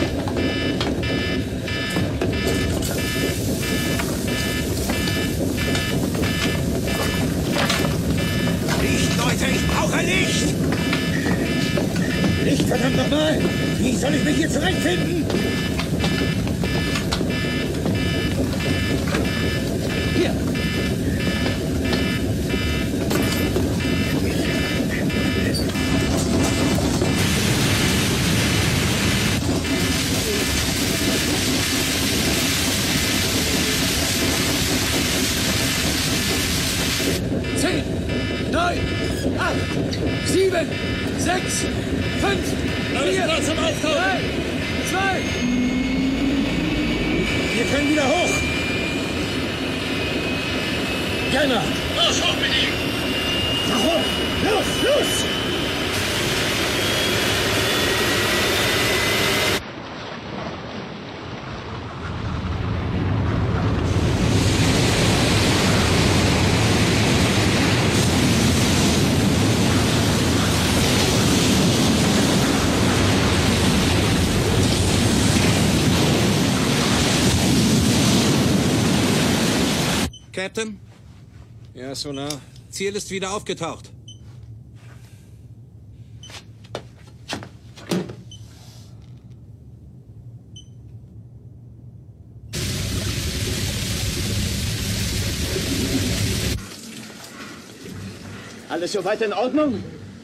Licht, Leute, ich brauche Licht! Licht, verdammt nochmal! Wie soll ich mich hier zurechtfinden? Hier! Zehn, neun, acht, sieben, sechs, fünf, vier, drei, zwei. Wir können wieder hoch. Gerne. Los, hoch mit ihm! Warum? Los, los! Captain? Ja, Sonar. Ziel ist wieder aufgetaucht. Alles soweit in Ordnung?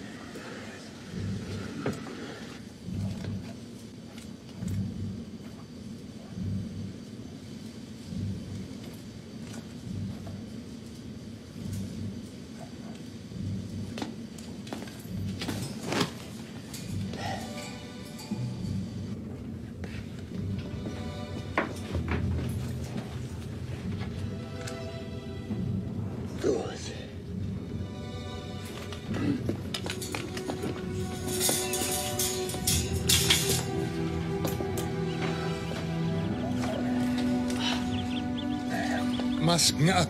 Masken ab.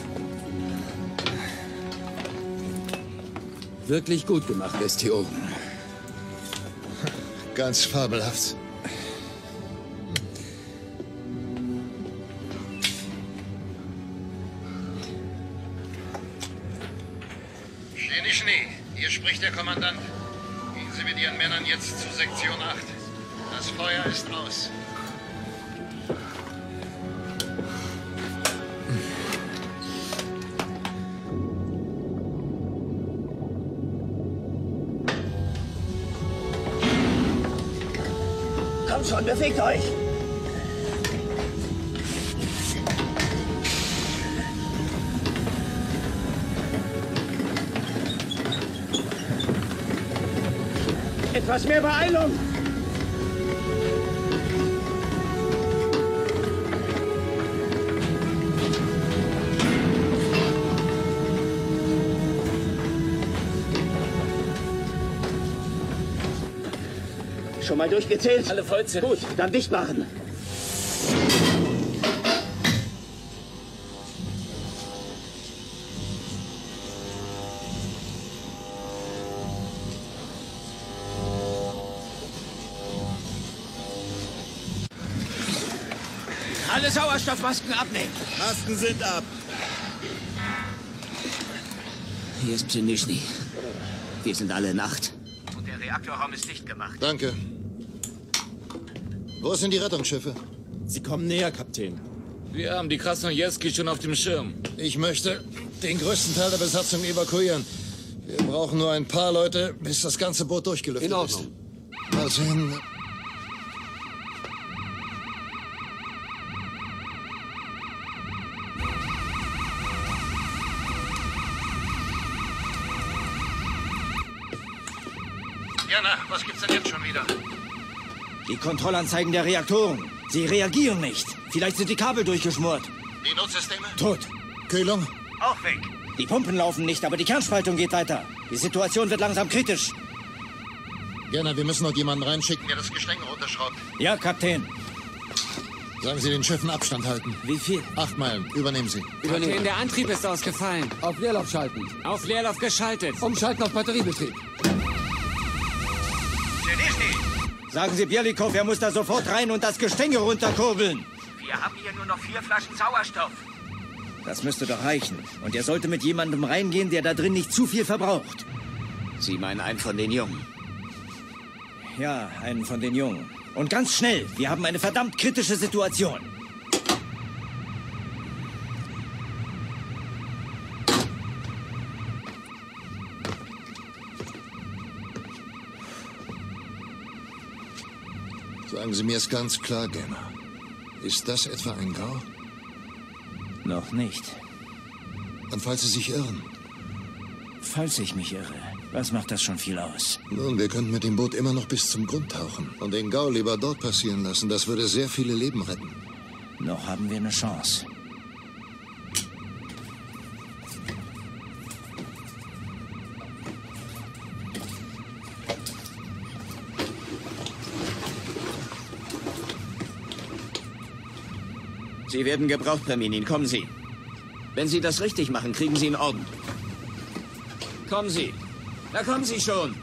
Wirklich gut gemacht, S T O. Ganz fabelhaft. Schenischny, hier spricht der Kommandant. Gehen Sie mit Ihren Männern jetzt zu Sektion acht. Das Feuer ist aus. Kommt schon, bewegt euch! Etwas mehr Beeilung! Schon mal durchgezählt? Alle vollzählig. Gut, dann dicht machen. Alle Sauerstoffmasken abnehmen. Masken sind ab. Hier ist Schenischny. Wir sind alle in Acht. Und der Reaktorraum ist dicht gemacht. Danke. Wo sind die Rettungsschiffe? Sie kommen näher, Kapitän. Wir haben die Krasnojelski schon auf dem Schirm. Ich möchte den größten Teil der Besatzung evakuieren. Wir brauchen nur ein paar Leute, bis das ganze Boot durchgelüftet In Ordnung. ist. Mal sehen. Jana, was gibt's denn jetzt schon wieder? Die Kontrollanzeigen der Reaktoren. Sie reagieren nicht. Vielleicht sind die Kabel durchgeschmort. Die Notsysteme? Tot. Kühlung? Auch weg. Die Pumpen laufen nicht, aber die Kernspaltung geht weiter. Die Situation wird langsam kritisch. Jana, wir müssen noch jemanden reinschicken. Der das Gestänge runterschraubt. Ja, Kapitän. Sagen Sie den Schiffen Abstand halten. Wie viel? Acht Meilen. Übernehmen Sie. Kapitän, der Antrieb ist ausgefallen. Auf Leerlauf schalten. Auf Leerlauf geschaltet. Umschalten auf Batteriebetrieb. Sagen Sie Bierlikow, er muss da sofort rein und das Gestänge runterkurbeln. Wir haben hier nur noch vier Flaschen Sauerstoff. Das müsste doch reichen. Und er sollte mit jemandem reingehen, der da drin nicht zu viel verbraucht. Sie meinen einen von den Jungen? Ja, einen von den Jungen. Und ganz schnell. Wir haben eine verdammt kritische Situation. Sagen Sie mir es ganz klar, Gamer. Ist das etwa ein Grau? Noch nicht. Und falls Sie sich irren? Falls ich mich irre, was macht das schon viel aus? Nun, wir könnten mit dem Boot immer noch bis zum Grund tauchen und den Gau lieber dort passieren lassen. Das würde sehr viele Leben retten. Noch haben wir eine Chance. Sie werden gebraucht, Perminin. Kommen Sie. Wenn Sie das richtig machen, kriegen Sie einen Orden. Kommen Sie. Na, kommen Sie schon.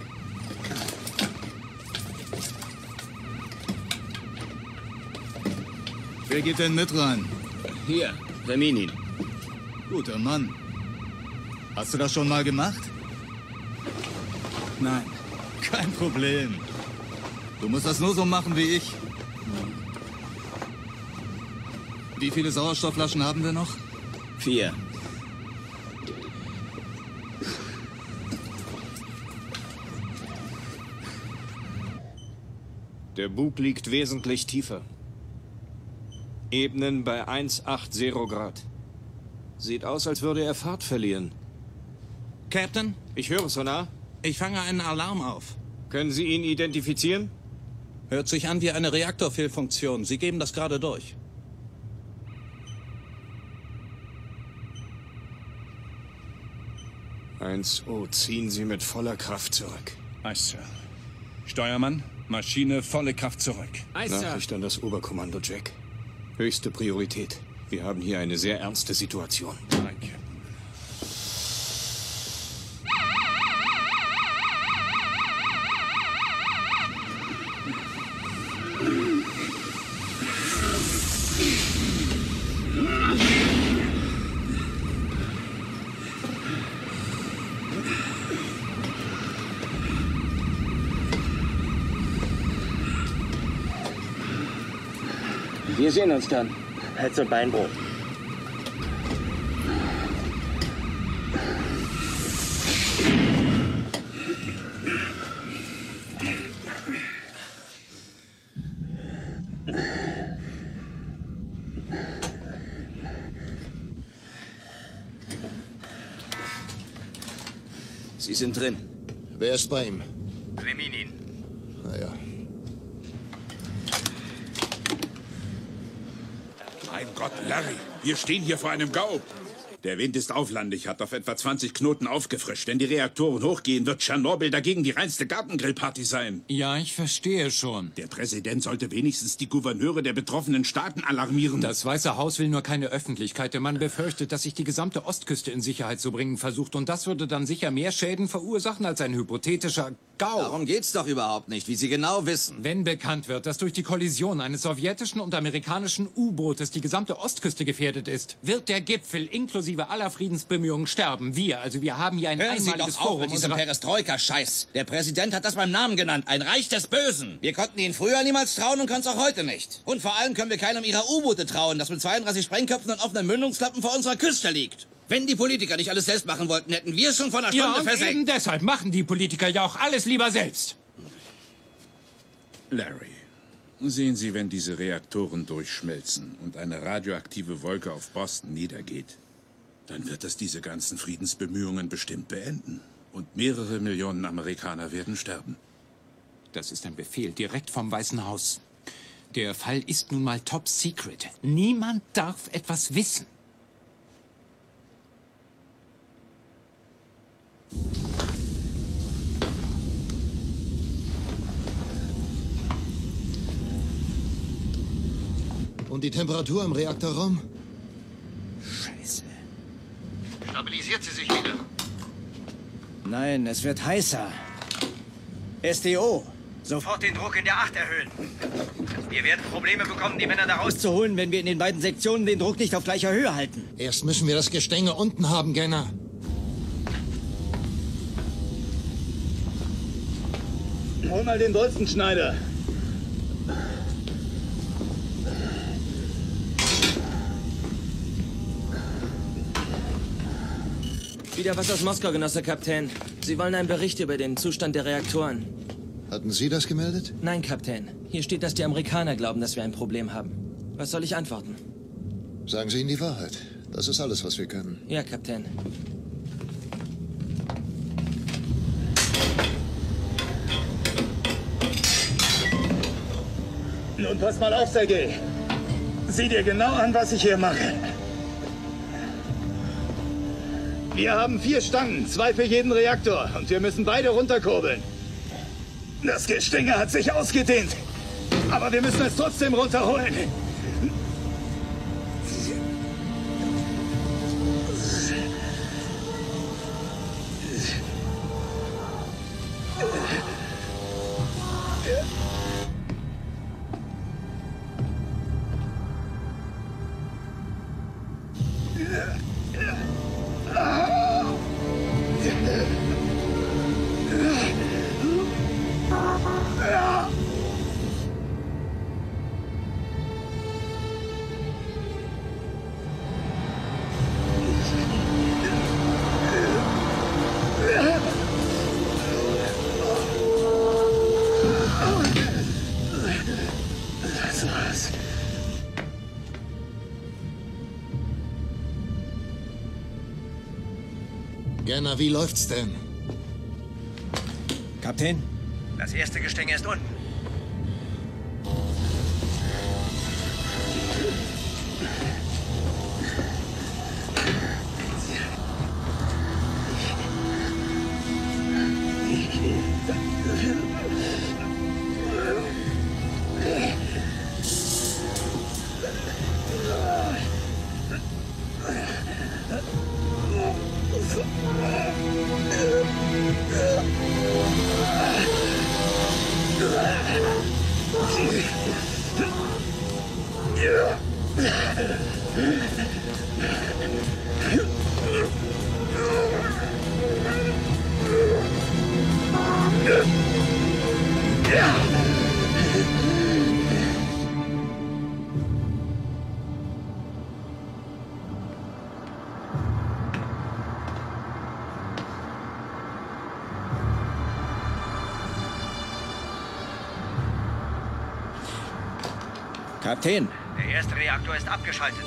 Wer geht denn mit rein? Hier, Perminin. Guter Mann. Hast du das schon mal gemacht? Nein. Kein Problem. Du musst das nur so machen wie ich. Wie viele Sauerstoffflaschen haben wir noch? Vier. Der Bug liegt wesentlich tiefer. Ebenen bei hundertachtzig Grad. Sieht aus, als würde er Fahrt verlieren. Captain? Ich höre, Sonar. Ich fange einen Alarm auf. Können Sie ihn identifizieren? Hört sich an wie eine Reaktorfehlfunktion. Sie geben das gerade durch. eins O, ziehen Sie mit voller Kraft zurück. Eis, Sir. Steuermann, Maschine, volle Kraft zurück. Eis, Sir. Nachricht an das Oberkommando, Jack. Höchste Priorität. Wir haben hier eine sehr ernste Situation. Danke. Wir sehen uns dann. Hals- und Beinbruch. Sie sind drin. Wer ist bei ihm? Reminin. Naja. Mein Gott, Larry, wir stehen hier vor einem Gau. Der Wind ist auflandig, hat auf etwa zwanzig Knoten aufgefrischt. Wenn die Reaktoren hochgehen, wird Tschernobyl dagegen die reinste Gartengrillparty sein. Ja, ich verstehe schon. Der Präsident sollte wenigstens die Gouverneure der betroffenen Staaten alarmieren. Das Weiße Haus will nur keine Öffentlichkeit. Der Mann befürchtet, dass sich die gesamte Ostküste in Sicherheit zu bringen versucht. Und das würde dann sicher mehr Schäden verursachen als ein hypothetischer Gau. Darum geht's doch überhaupt nicht, wie Sie genau wissen. Wenn bekannt wird, dass durch die Kollision eines sowjetischen und amerikanischen U-Bootes die gesamte Ostküste gefährdet ist, wird der Gipfel inklusive aller Friedensbemühungen sterben. Wir, also wir haben hier ein Hören Sie einmaliges doch auf Forum mit diesem unserer- Perestroika-Scheiß. Der Präsident hat das beim Namen genannt. Ein Reich des Bösen. Wir konnten Ihnen früher niemals trauen und können es auch heute nicht. Und vor allem können wir keinem Ihrer U-Boote trauen, das mit zweiunddreißig Sprengköpfen und offenen Mündungsklappen vor unserer Küste liegt. Wenn die Politiker nicht alles selbst machen wollten, hätten wir es schon vor einer Ja, Stunde und versenkt. eben deshalb machen die Politiker ja auch alles lieber selbst. Larry, sehen Sie, wenn diese Reaktoren durchschmelzen und eine radioaktive Wolke auf Boston niedergeht, dann wird das diese ganzen Friedensbemühungen bestimmt beenden. Und mehrere Millionen Amerikaner werden sterben. Das ist ein Befehl direkt vom Weißen Haus. Der Fall ist nun mal top secret. Niemand darf etwas wissen. Und die Temperatur im Reaktorraum? Scheiße. Stabilisiert sie sich wieder. Nein, es wird heißer. S D O. Sofort den Druck in der Acht erhöhen. Wir werden Probleme bekommen, die Männer da rauszuholen, wenn wir in den beiden Sektionen den Druck nicht auf gleicher Höhe halten. Erst müssen wir das Gestänge unten haben, Genner. Hol mal den Bolzenschneider. Wieder was aus Moskau, Genosse Kapitän. Sie wollen einen Bericht über den Zustand der Reaktoren. Hatten Sie das gemeldet? Nein, Kapitän. Hier steht, dass die Amerikaner glauben, dass wir ein Problem haben. Was soll ich antworten? Sagen Sie ihnen die Wahrheit. Das ist alles, was wir können. Ja, Kapitän. Nun pass mal auf, Sergei. Sieh dir genau an, was ich hier mache. Wir haben vier Stangen, zwei für jeden Reaktor. Und wir müssen beide runterkurbeln. Das Gestänge hat sich ausgedehnt. Aber wir müssen es trotzdem runterholen. Das war's. Genner, wie läuft's denn? Kapitän? Das erste Gestänge ist unten. Kapitän! Der erste Reaktor ist abgeschaltet.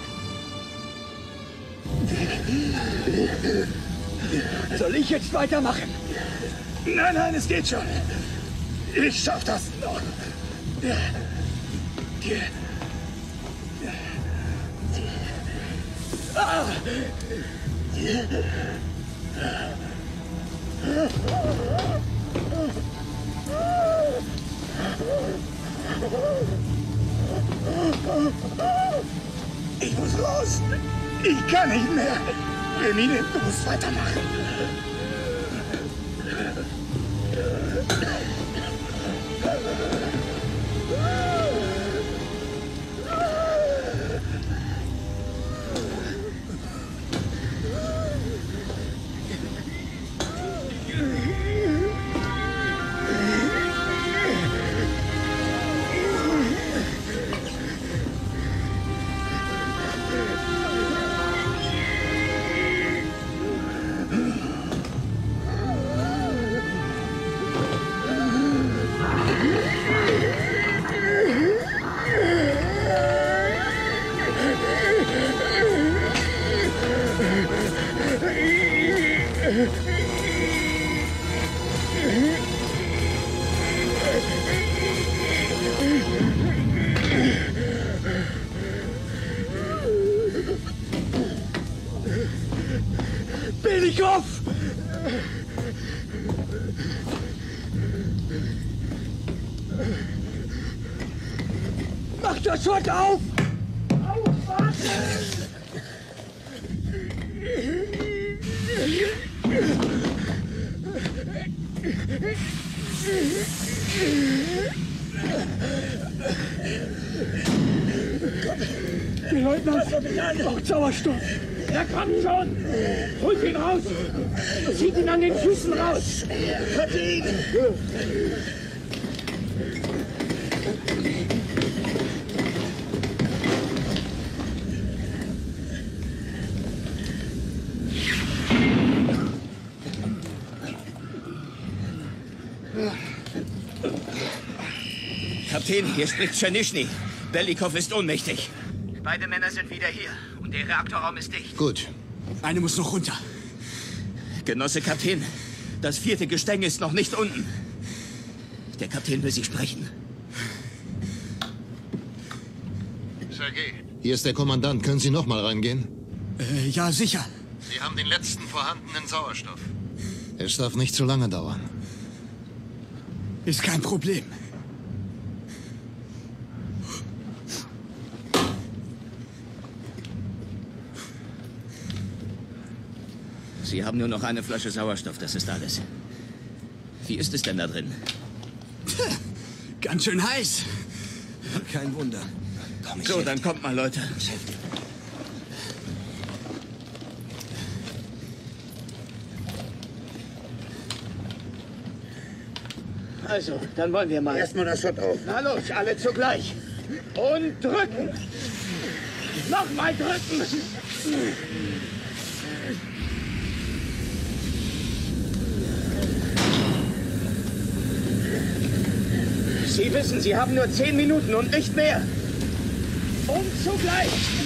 Soll ich jetzt weitermachen? Nein, nein, es geht schon. Ich schaff das noch. Ah! Ich muss raus. Ich kann nicht mehr. Hermine, du musst weitermachen. Belikow! Mach das Schott auf! Aufwachen! Der Leutnant braucht Sauerstoff. Er kommt schon! Holt ihn raus! Zieht ihn an den Füßen raus! Hört ihn! Kapitän, hier spricht Czernyschny. Belikow ist ohnmächtig. Beide Männer sind wieder hier und der Reaktorraum ist dicht. Gut. Eine muss noch runter. Genosse Kapitän, das vierte Gestänge ist noch nicht unten. Der Kapitän will Sie sprechen. Sergei. Hier ist der Kommandant. Können Sie noch mal reingehen? Äh, ja, sicher. Sie haben den letzten vorhandenen Sauerstoff. Es darf nicht zu lange dauern. Ist kein Problem. Sie haben nur noch eine Flasche Sauerstoff, das ist alles. Wie ist es denn da drin? Ganz schön heiß. Kein Wunder. Komm, so, dann kommt mal, Leute. Also, dann wollen wir mal. Erstmal das Schott auf. Na los, alle zugleich. Und drücken. Nochmal drücken. Sie wissen, Sie haben nur zehn Minuten und nicht mehr. Und zugleich.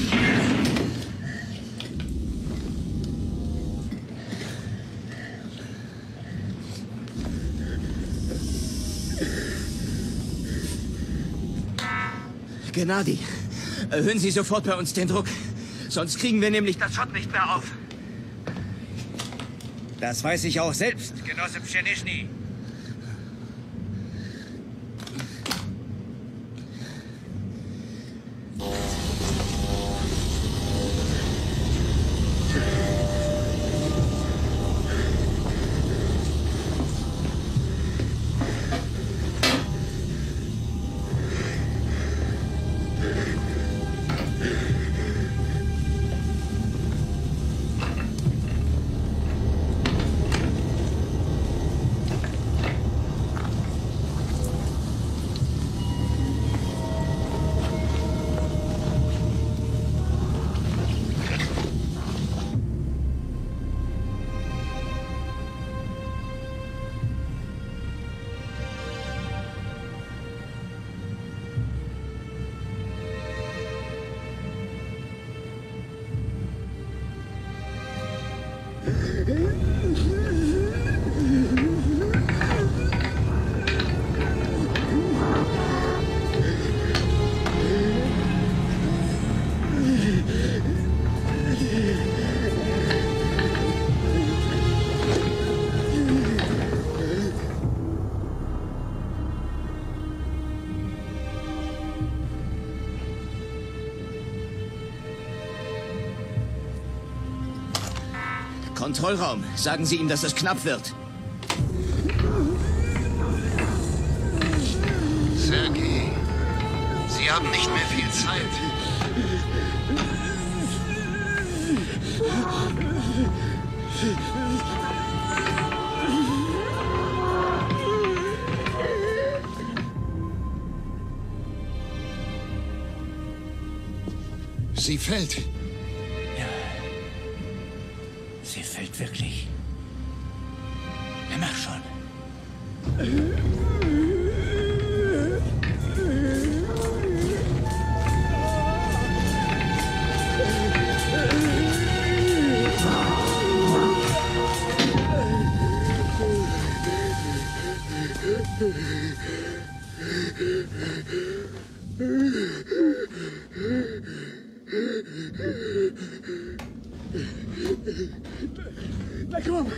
Gennady, erhöhen Sie sofort bei uns den Druck. Sonst kriegen wir nämlich das Schott nicht mehr auf. Das weiß ich auch selbst, Genosse Pschenischny. Kontrollraum. Sagen Sie ihm, dass es knapp wird. Sergei, Sie haben nicht mehr viel Zeit. Sie fällt. Sie fällt wirklich. Ja, mach schon. Na komm!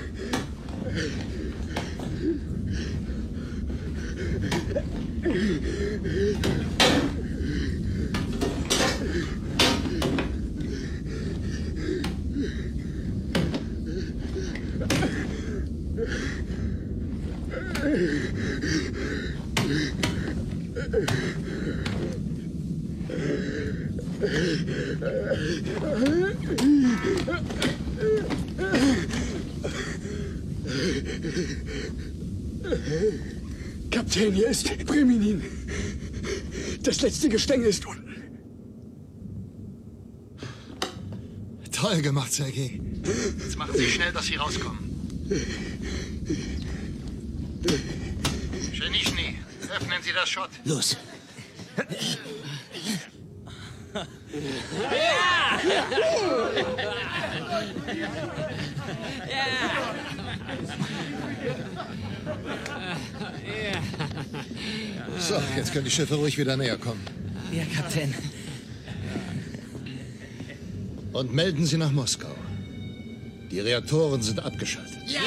Kapitän, hier ist Preminin. Das letzte Gestänge ist unten. Toll gemacht, Sergei. Jetzt machen Sie schnell, dass Sie rauskommen. Pschenischny, öffnen Sie das Schott. Los. So, jetzt können die Schiffe ruhig wieder näher kommen. Ja, Kapitän. Und melden Sie nach Moskau. Die Reaktoren sind abgeschaltet. Ja!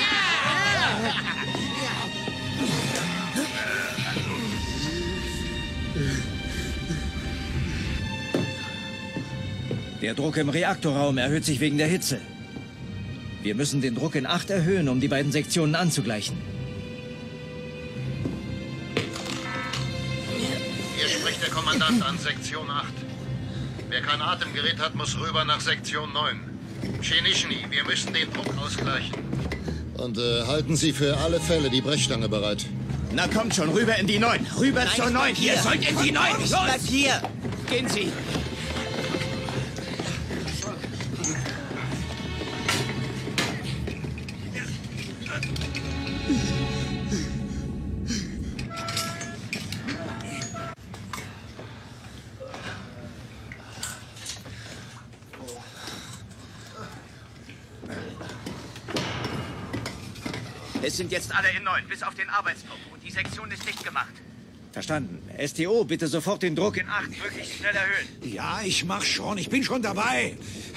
Der Druck im Reaktorraum erhöht sich wegen der Hitze. Wir müssen den Druck in acht erhöhen, um die beiden Sektionen anzugleichen. Hier spricht der Kommandant an Sektion acht. Wer kein Atemgerät hat, muss rüber nach Sektion neun. Pschenischny, wir müssen den Druck ausgleichen. Und äh, halten Sie für alle Fälle die Brechstange bereit. Na kommt schon, rüber in die neun. Rüber Nein, zur ich neun. bleib hier. Ihr sollt in die neun. Ich Los! bleib hier. Gehen Sie. Es sind jetzt alle in neun, bis auf den Arbeitspunkt. Und die Sektion ist dicht gemacht. Verstanden. S T O, bitte sofort den Druck in... In acht, möglichst schnell erhöhen. Ja, ich mach schon. Ich bin schon dabei.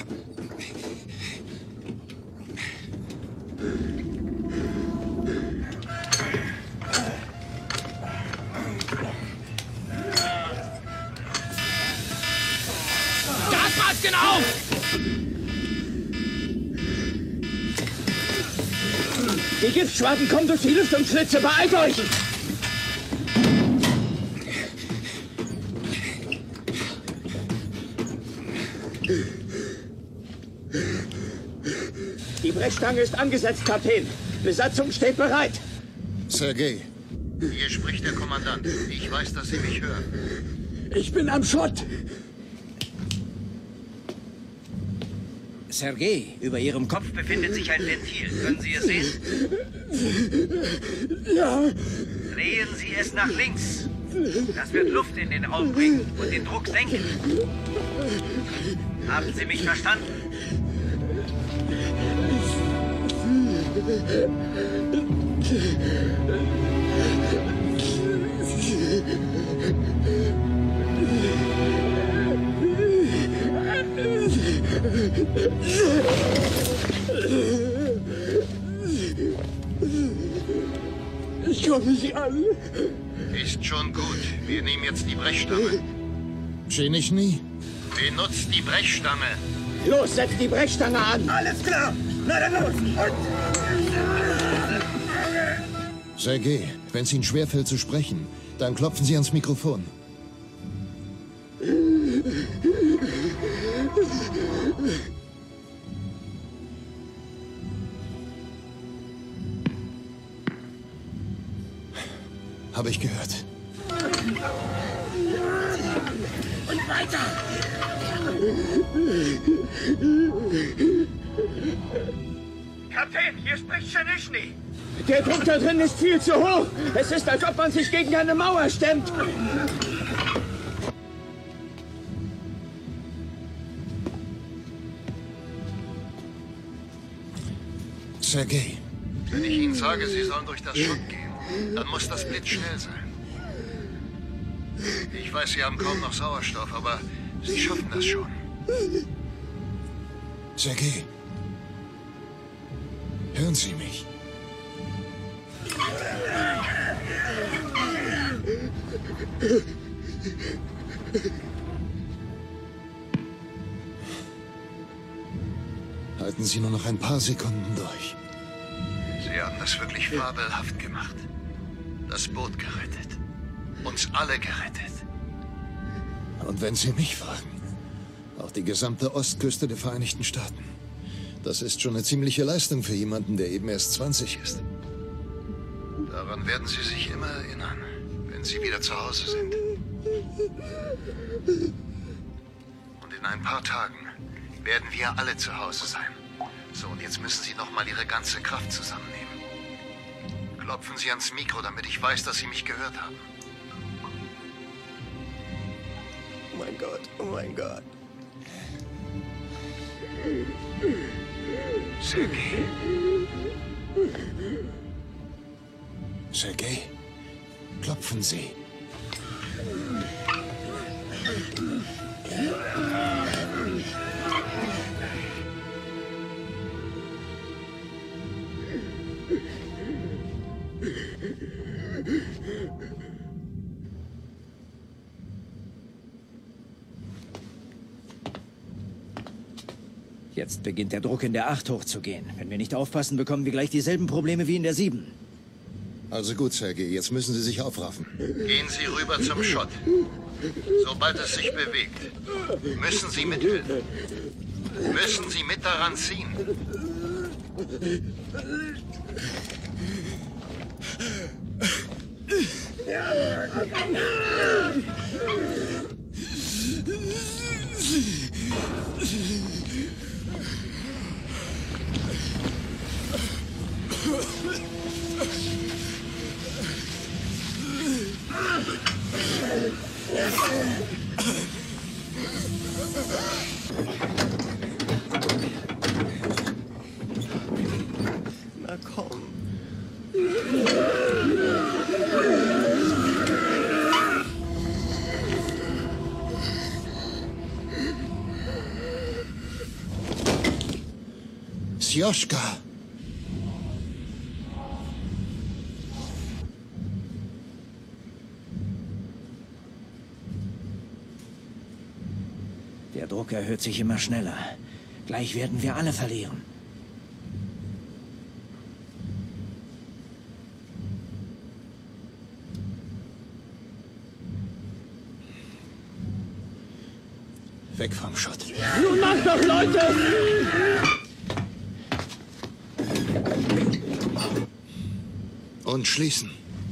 Gasmasken auf! Die Giftschwaden kommen durch die Lüftungsschlitze. Beeilt euch! Die Brechstange ist angesetzt, Kapitän. Besatzung steht bereit. Sergei, hier spricht der Kommandant. Ich weiß, dass Sie mich hören. Ich bin am Schott. Sergei, über Ihrem Kopf Befindet sich ein Ventil. Können Sie es sehen? Ja. Drehen Sie es nach links. Das wird Luft in den Raum bringen und den Druck senken. Haben Sie mich verstanden? Ich komme Sie an. Ist schon gut. Wir nehmen jetzt die Brechstange. Schenichny? Benutzt die Brechstange. Los, setzt die Brechstange an. Alles klar. Na dann los. Sergei, wenn es Ihnen schwerfällt zu sprechen, dann klopfen Sie ans Mikrofon. Habe ich gehört. Und weiter. Kapitän, hier spricht Schenichny. Der Druck da drin ist viel zu hoch. Es ist, als ob man sich gegen eine Mauer stemmt. Sergei, wenn ich Ihnen sage, Sie sollen durch das Schutt gehen, dann muss das blitzschnell sein. Ich weiß, Sie haben kaum noch Sauerstoff, aber Sie schaffen das schon. Sergei, hören Sie mich? Halten Sie nur noch ein paar Sekunden durch. Sie haben das wirklich fabelhaft gemacht. Das Boot gerettet. Uns alle gerettet. Und wenn Sie mich fragen, auch die gesamte Ostküste der Vereinigten Staaten. Das ist schon eine ziemliche Leistung für jemanden, der eben erst zwanzig ist. Daran werden Sie sich immer erinnern, wenn Sie wieder zu Hause sind. Und in ein paar Tagen werden wir alle zu Hause sein. So, und jetzt müssen Sie noch mal Ihre ganze Kraft zusammennehmen. Klopfen Sie ans Mikro, damit ich weiß, dass Sie mich gehört haben. Oh mein Gott, oh mein Gott. Sergei. Sergei, klopfen Sie. Jetzt beginnt der Druck in der acht hochzugehen. Wenn wir nicht aufpassen, bekommen wir gleich dieselben Probleme wie in der sieben. Also gut, Sergei, jetzt müssen Sie sich aufraffen. Gehen Sie rüber zum Schott. Sobald es sich bewegt, müssen Sie mithelfen. Müssen Sie mit daran ziehen. Na komm. Sjoschka! Der Druck erhöht sich immer schneller. Gleich werden wir alle verlieren. Weg vom Schott. Nun mach doch, Leute! Und schließen.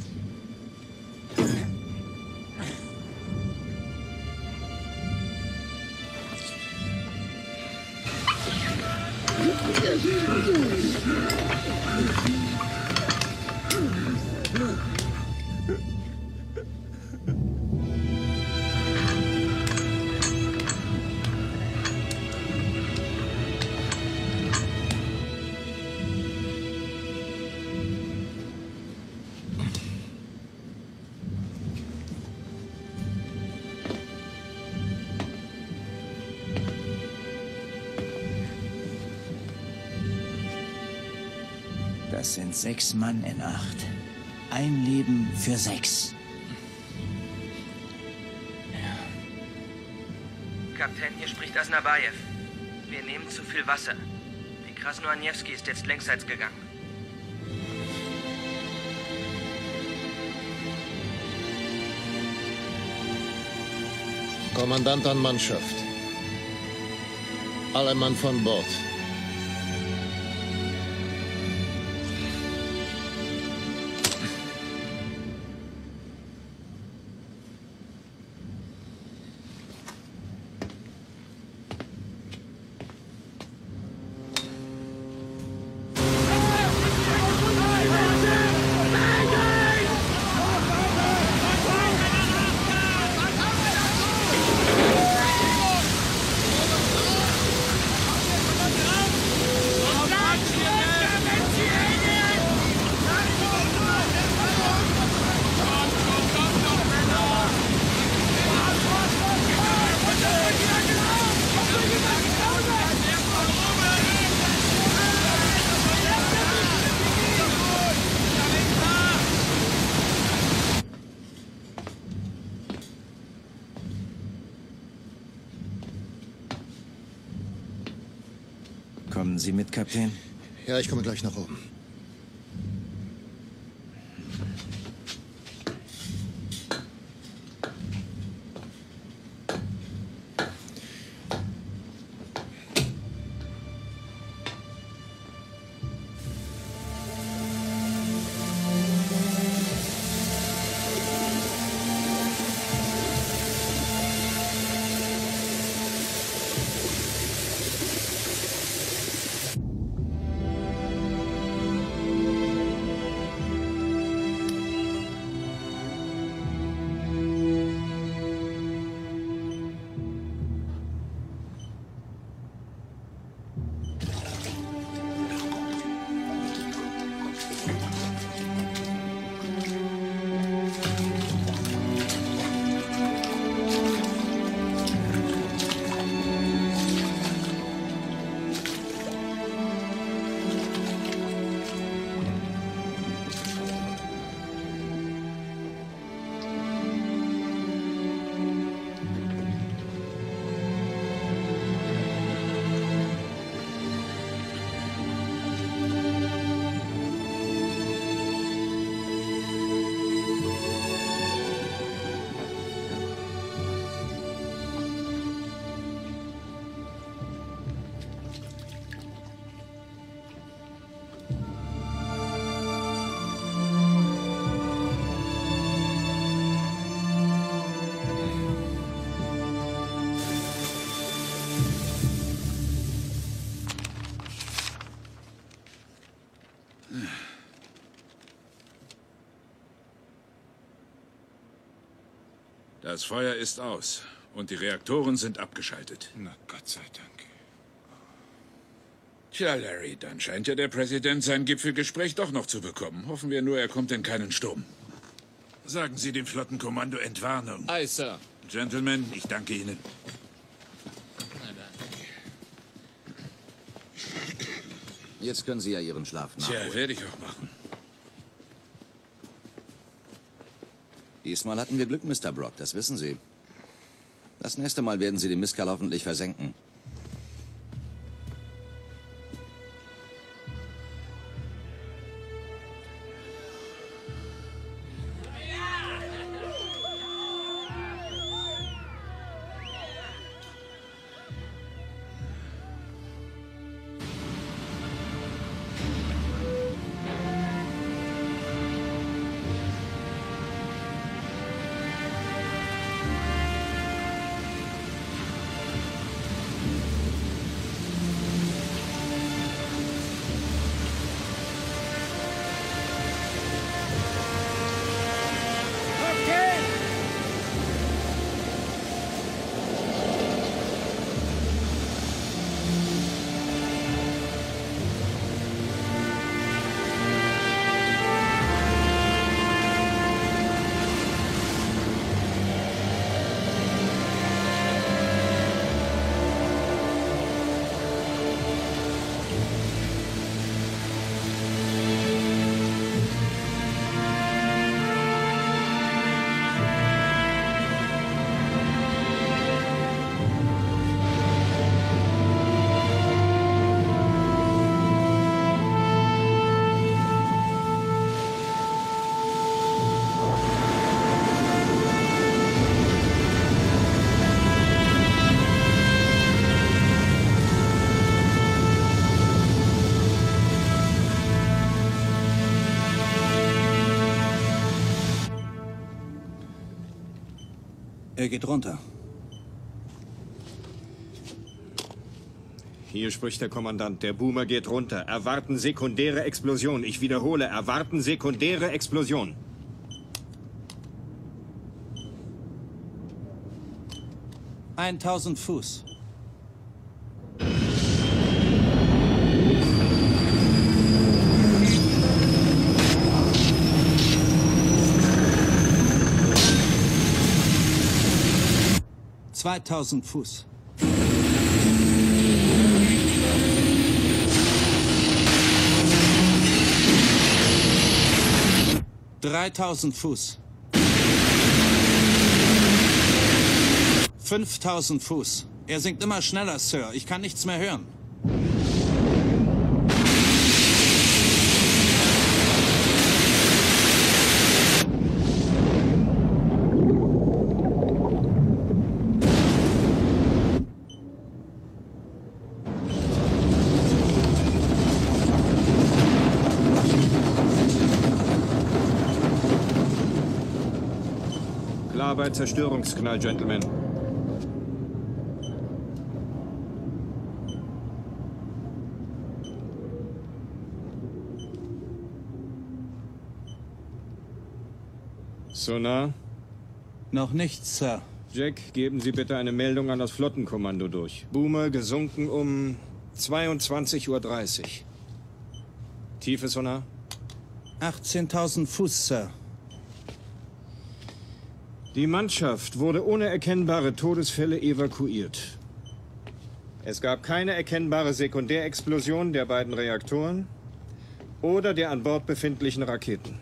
Das sind sechs Mann in acht. Ein Leben für sechs. Kapitän, hier spricht Asnabajew. Wir nehmen zu viel Wasser. Die Krasnoanjewski ist jetzt längsseits gegangen. Kommandant an Mannschaft. Alle Mann von Bord. Kommen Sie mit, Kapitän? Ja, ich komme gleich nach oben. Das Feuer ist aus und die Reaktoren sind abgeschaltet. Na, Gott sei Dank. Tja, Larry, dann scheint ja der Präsident sein Gipfelgespräch doch noch zu bekommen. Hoffen wir nur, er kommt in keinen Sturm. Sagen Sie dem Flottenkommando Entwarnung. Aye, Sir. Gentlemen, ich danke Ihnen. Jetzt können Sie ja Ihren Schlaf nachholen. Tja, werde ich auch machen. Diesmal hatten wir Glück, Mister Brock, das wissen Sie. Das nächste Mal werden Sie den Mistkerl hoffentlich versenken. Er geht runter. Hier spricht der Kommandant. Der Boomer geht runter. Erwarten sekundäre Explosion. Ich wiederhole, erwarten sekundäre Explosion. eintausend Fuß. zweitausend Fuß. dreitausend Fuß. fünftausend Fuß. Er sinkt immer schneller, Sir. Ich kann nichts mehr hören. Klar bei Zerstörungsknall, Gentlemen. Sonar? Noch nichts, Sir. Jack, geben Sie bitte eine Meldung an das Flottenkommando durch. Boomer gesunken um zweiundzwanzig Uhr dreißig. Tiefe Sonar? achtzehntausend Fuß, Sir. Die Mannschaft wurde ohne erkennbare Todesfälle evakuiert. Es gab keine erkennbare Sekundärexplosion der beiden Reaktoren oder der an Bord befindlichen Raketen.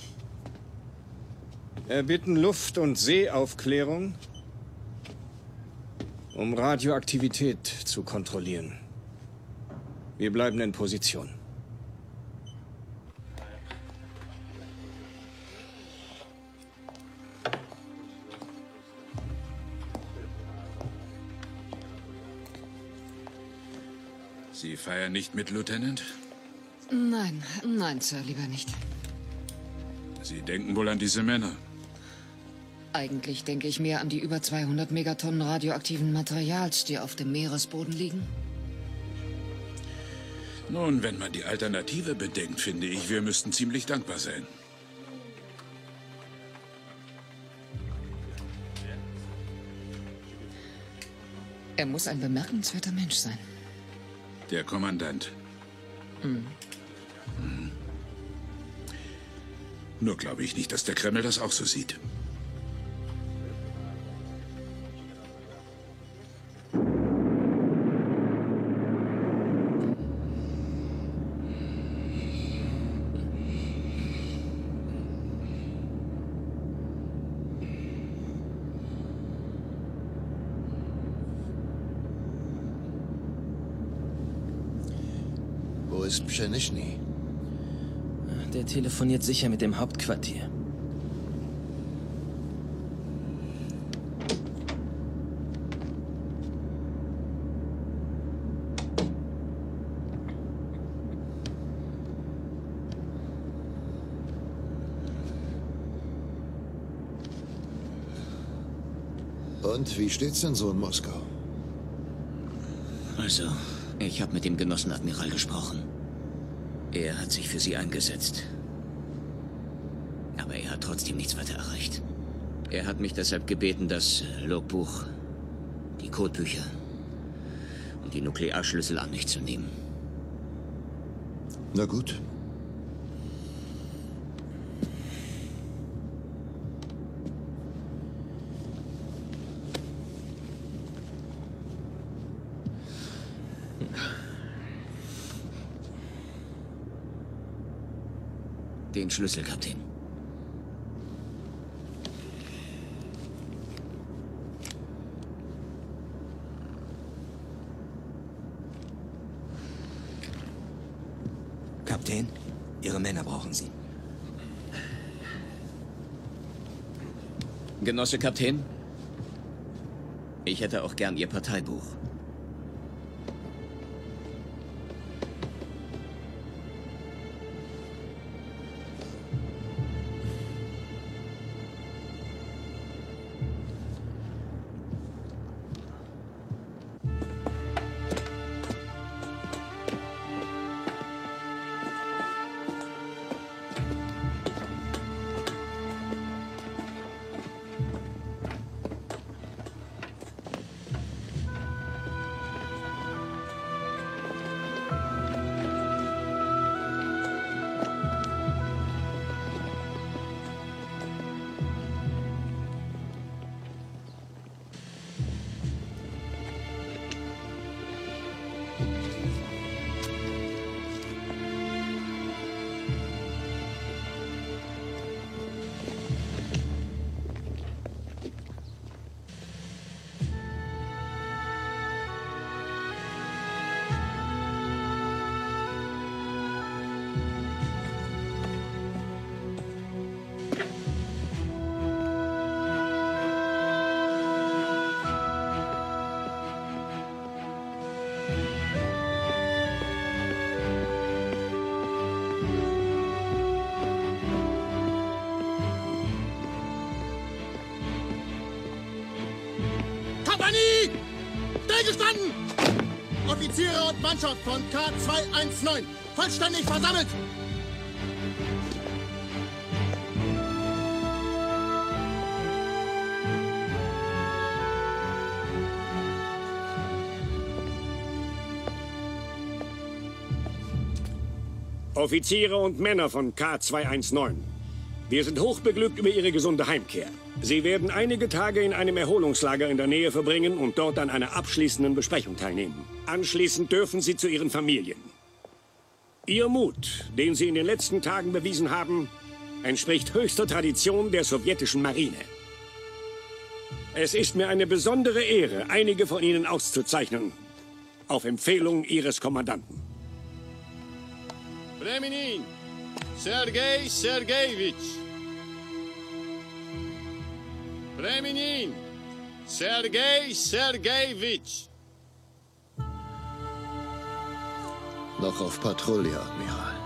Erbitten Luft- und Seeaufklärung, um Radioaktivität zu kontrollieren. Wir bleiben in Position. Sie feiern nicht mit, Lieutenant? Nein, nein, Sir, lieber nicht. Sie denken wohl an diese Männer. Eigentlich denke ich mehr an die über zweihundert Megatonnen radioaktiven Materials, die auf dem Meeresboden liegen. Nun, wenn man die Alternative bedenkt, finde ich, wir müssten ziemlich dankbar sein. Er muss ein bemerkenswerter Mensch sein. Der Kommandant. Hm. Hm. Nur glaube ich nicht, dass der Kreml das auch so sieht. Wo ist Pschenischny? Der telefoniert sicher mit dem Hauptquartier. Und wie steht's denn so in Moskau? Also, ich habe mit dem Genossenadmiral gesprochen. Er hat sich für Sie eingesetzt. Aber er hat trotzdem nichts weiter erreicht. Er hat mich deshalb gebeten, das Logbuch, die Codebücher und die Nuklearschlüssel an mich zu nehmen. Na gut. Den Schlüssel, Kapitän. Kapitän, Ihre Männer brauchen Sie. Genosse Kapitän, ich hätte auch gern Ihr Parteibuch. Kompanie! Stillgestanden! Offiziere und Mannschaft von K zweihundertneunzehn vollständig versammelt! Offiziere und Männer von K zweihundertneunzehn. Wir sind hochbeglückt über Ihre gesunde Heimkehr. Sie werden einige Tage in einem Erholungslager in der Nähe verbringen und dort an einer abschließenden Besprechung teilnehmen. Anschließend dürfen Sie zu Ihren Familien. Ihr Mut, den Sie in den letzten Tagen bewiesen haben, entspricht höchster Tradition der sowjetischen Marine. Es ist mir eine besondere Ehre, einige von Ihnen auszuzeichnen, auf Empfehlung Ihres Kommandanten. Freminin, Sergei Sergejewitsch. Freminin, Sergei Sergejewitsch. Noch auf Patrouille, Admiral.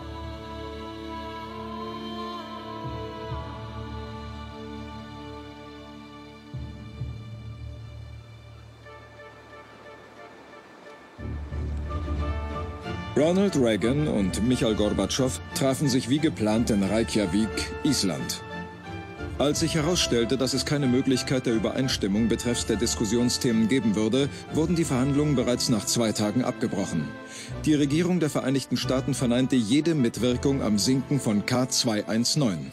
Ronald Reagan und Michail Gorbatschow trafen sich wie geplant in Reykjavik, Island. Als sich herausstellte, dass es keine Möglichkeit der Übereinstimmung betreffs der Diskussionsthemen geben würde, wurden die Verhandlungen bereits nach zwei Tagen abgebrochen. Die Regierung der Vereinigten Staaten verneinte jede Mitwirkung am Sinken von K zweihundertzehn.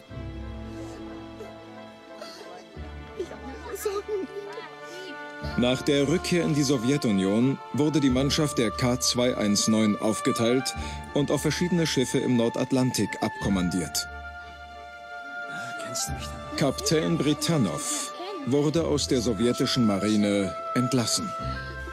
Nach der Rückkehr in die Sowjetunion wurde die Mannschaft der K zweihundertzehn aufgeteilt und auf verschiedene Schiffe im Nordatlantik abkommandiert. Kapitän Britannow wurde aus der sowjetischen Marine entlassen.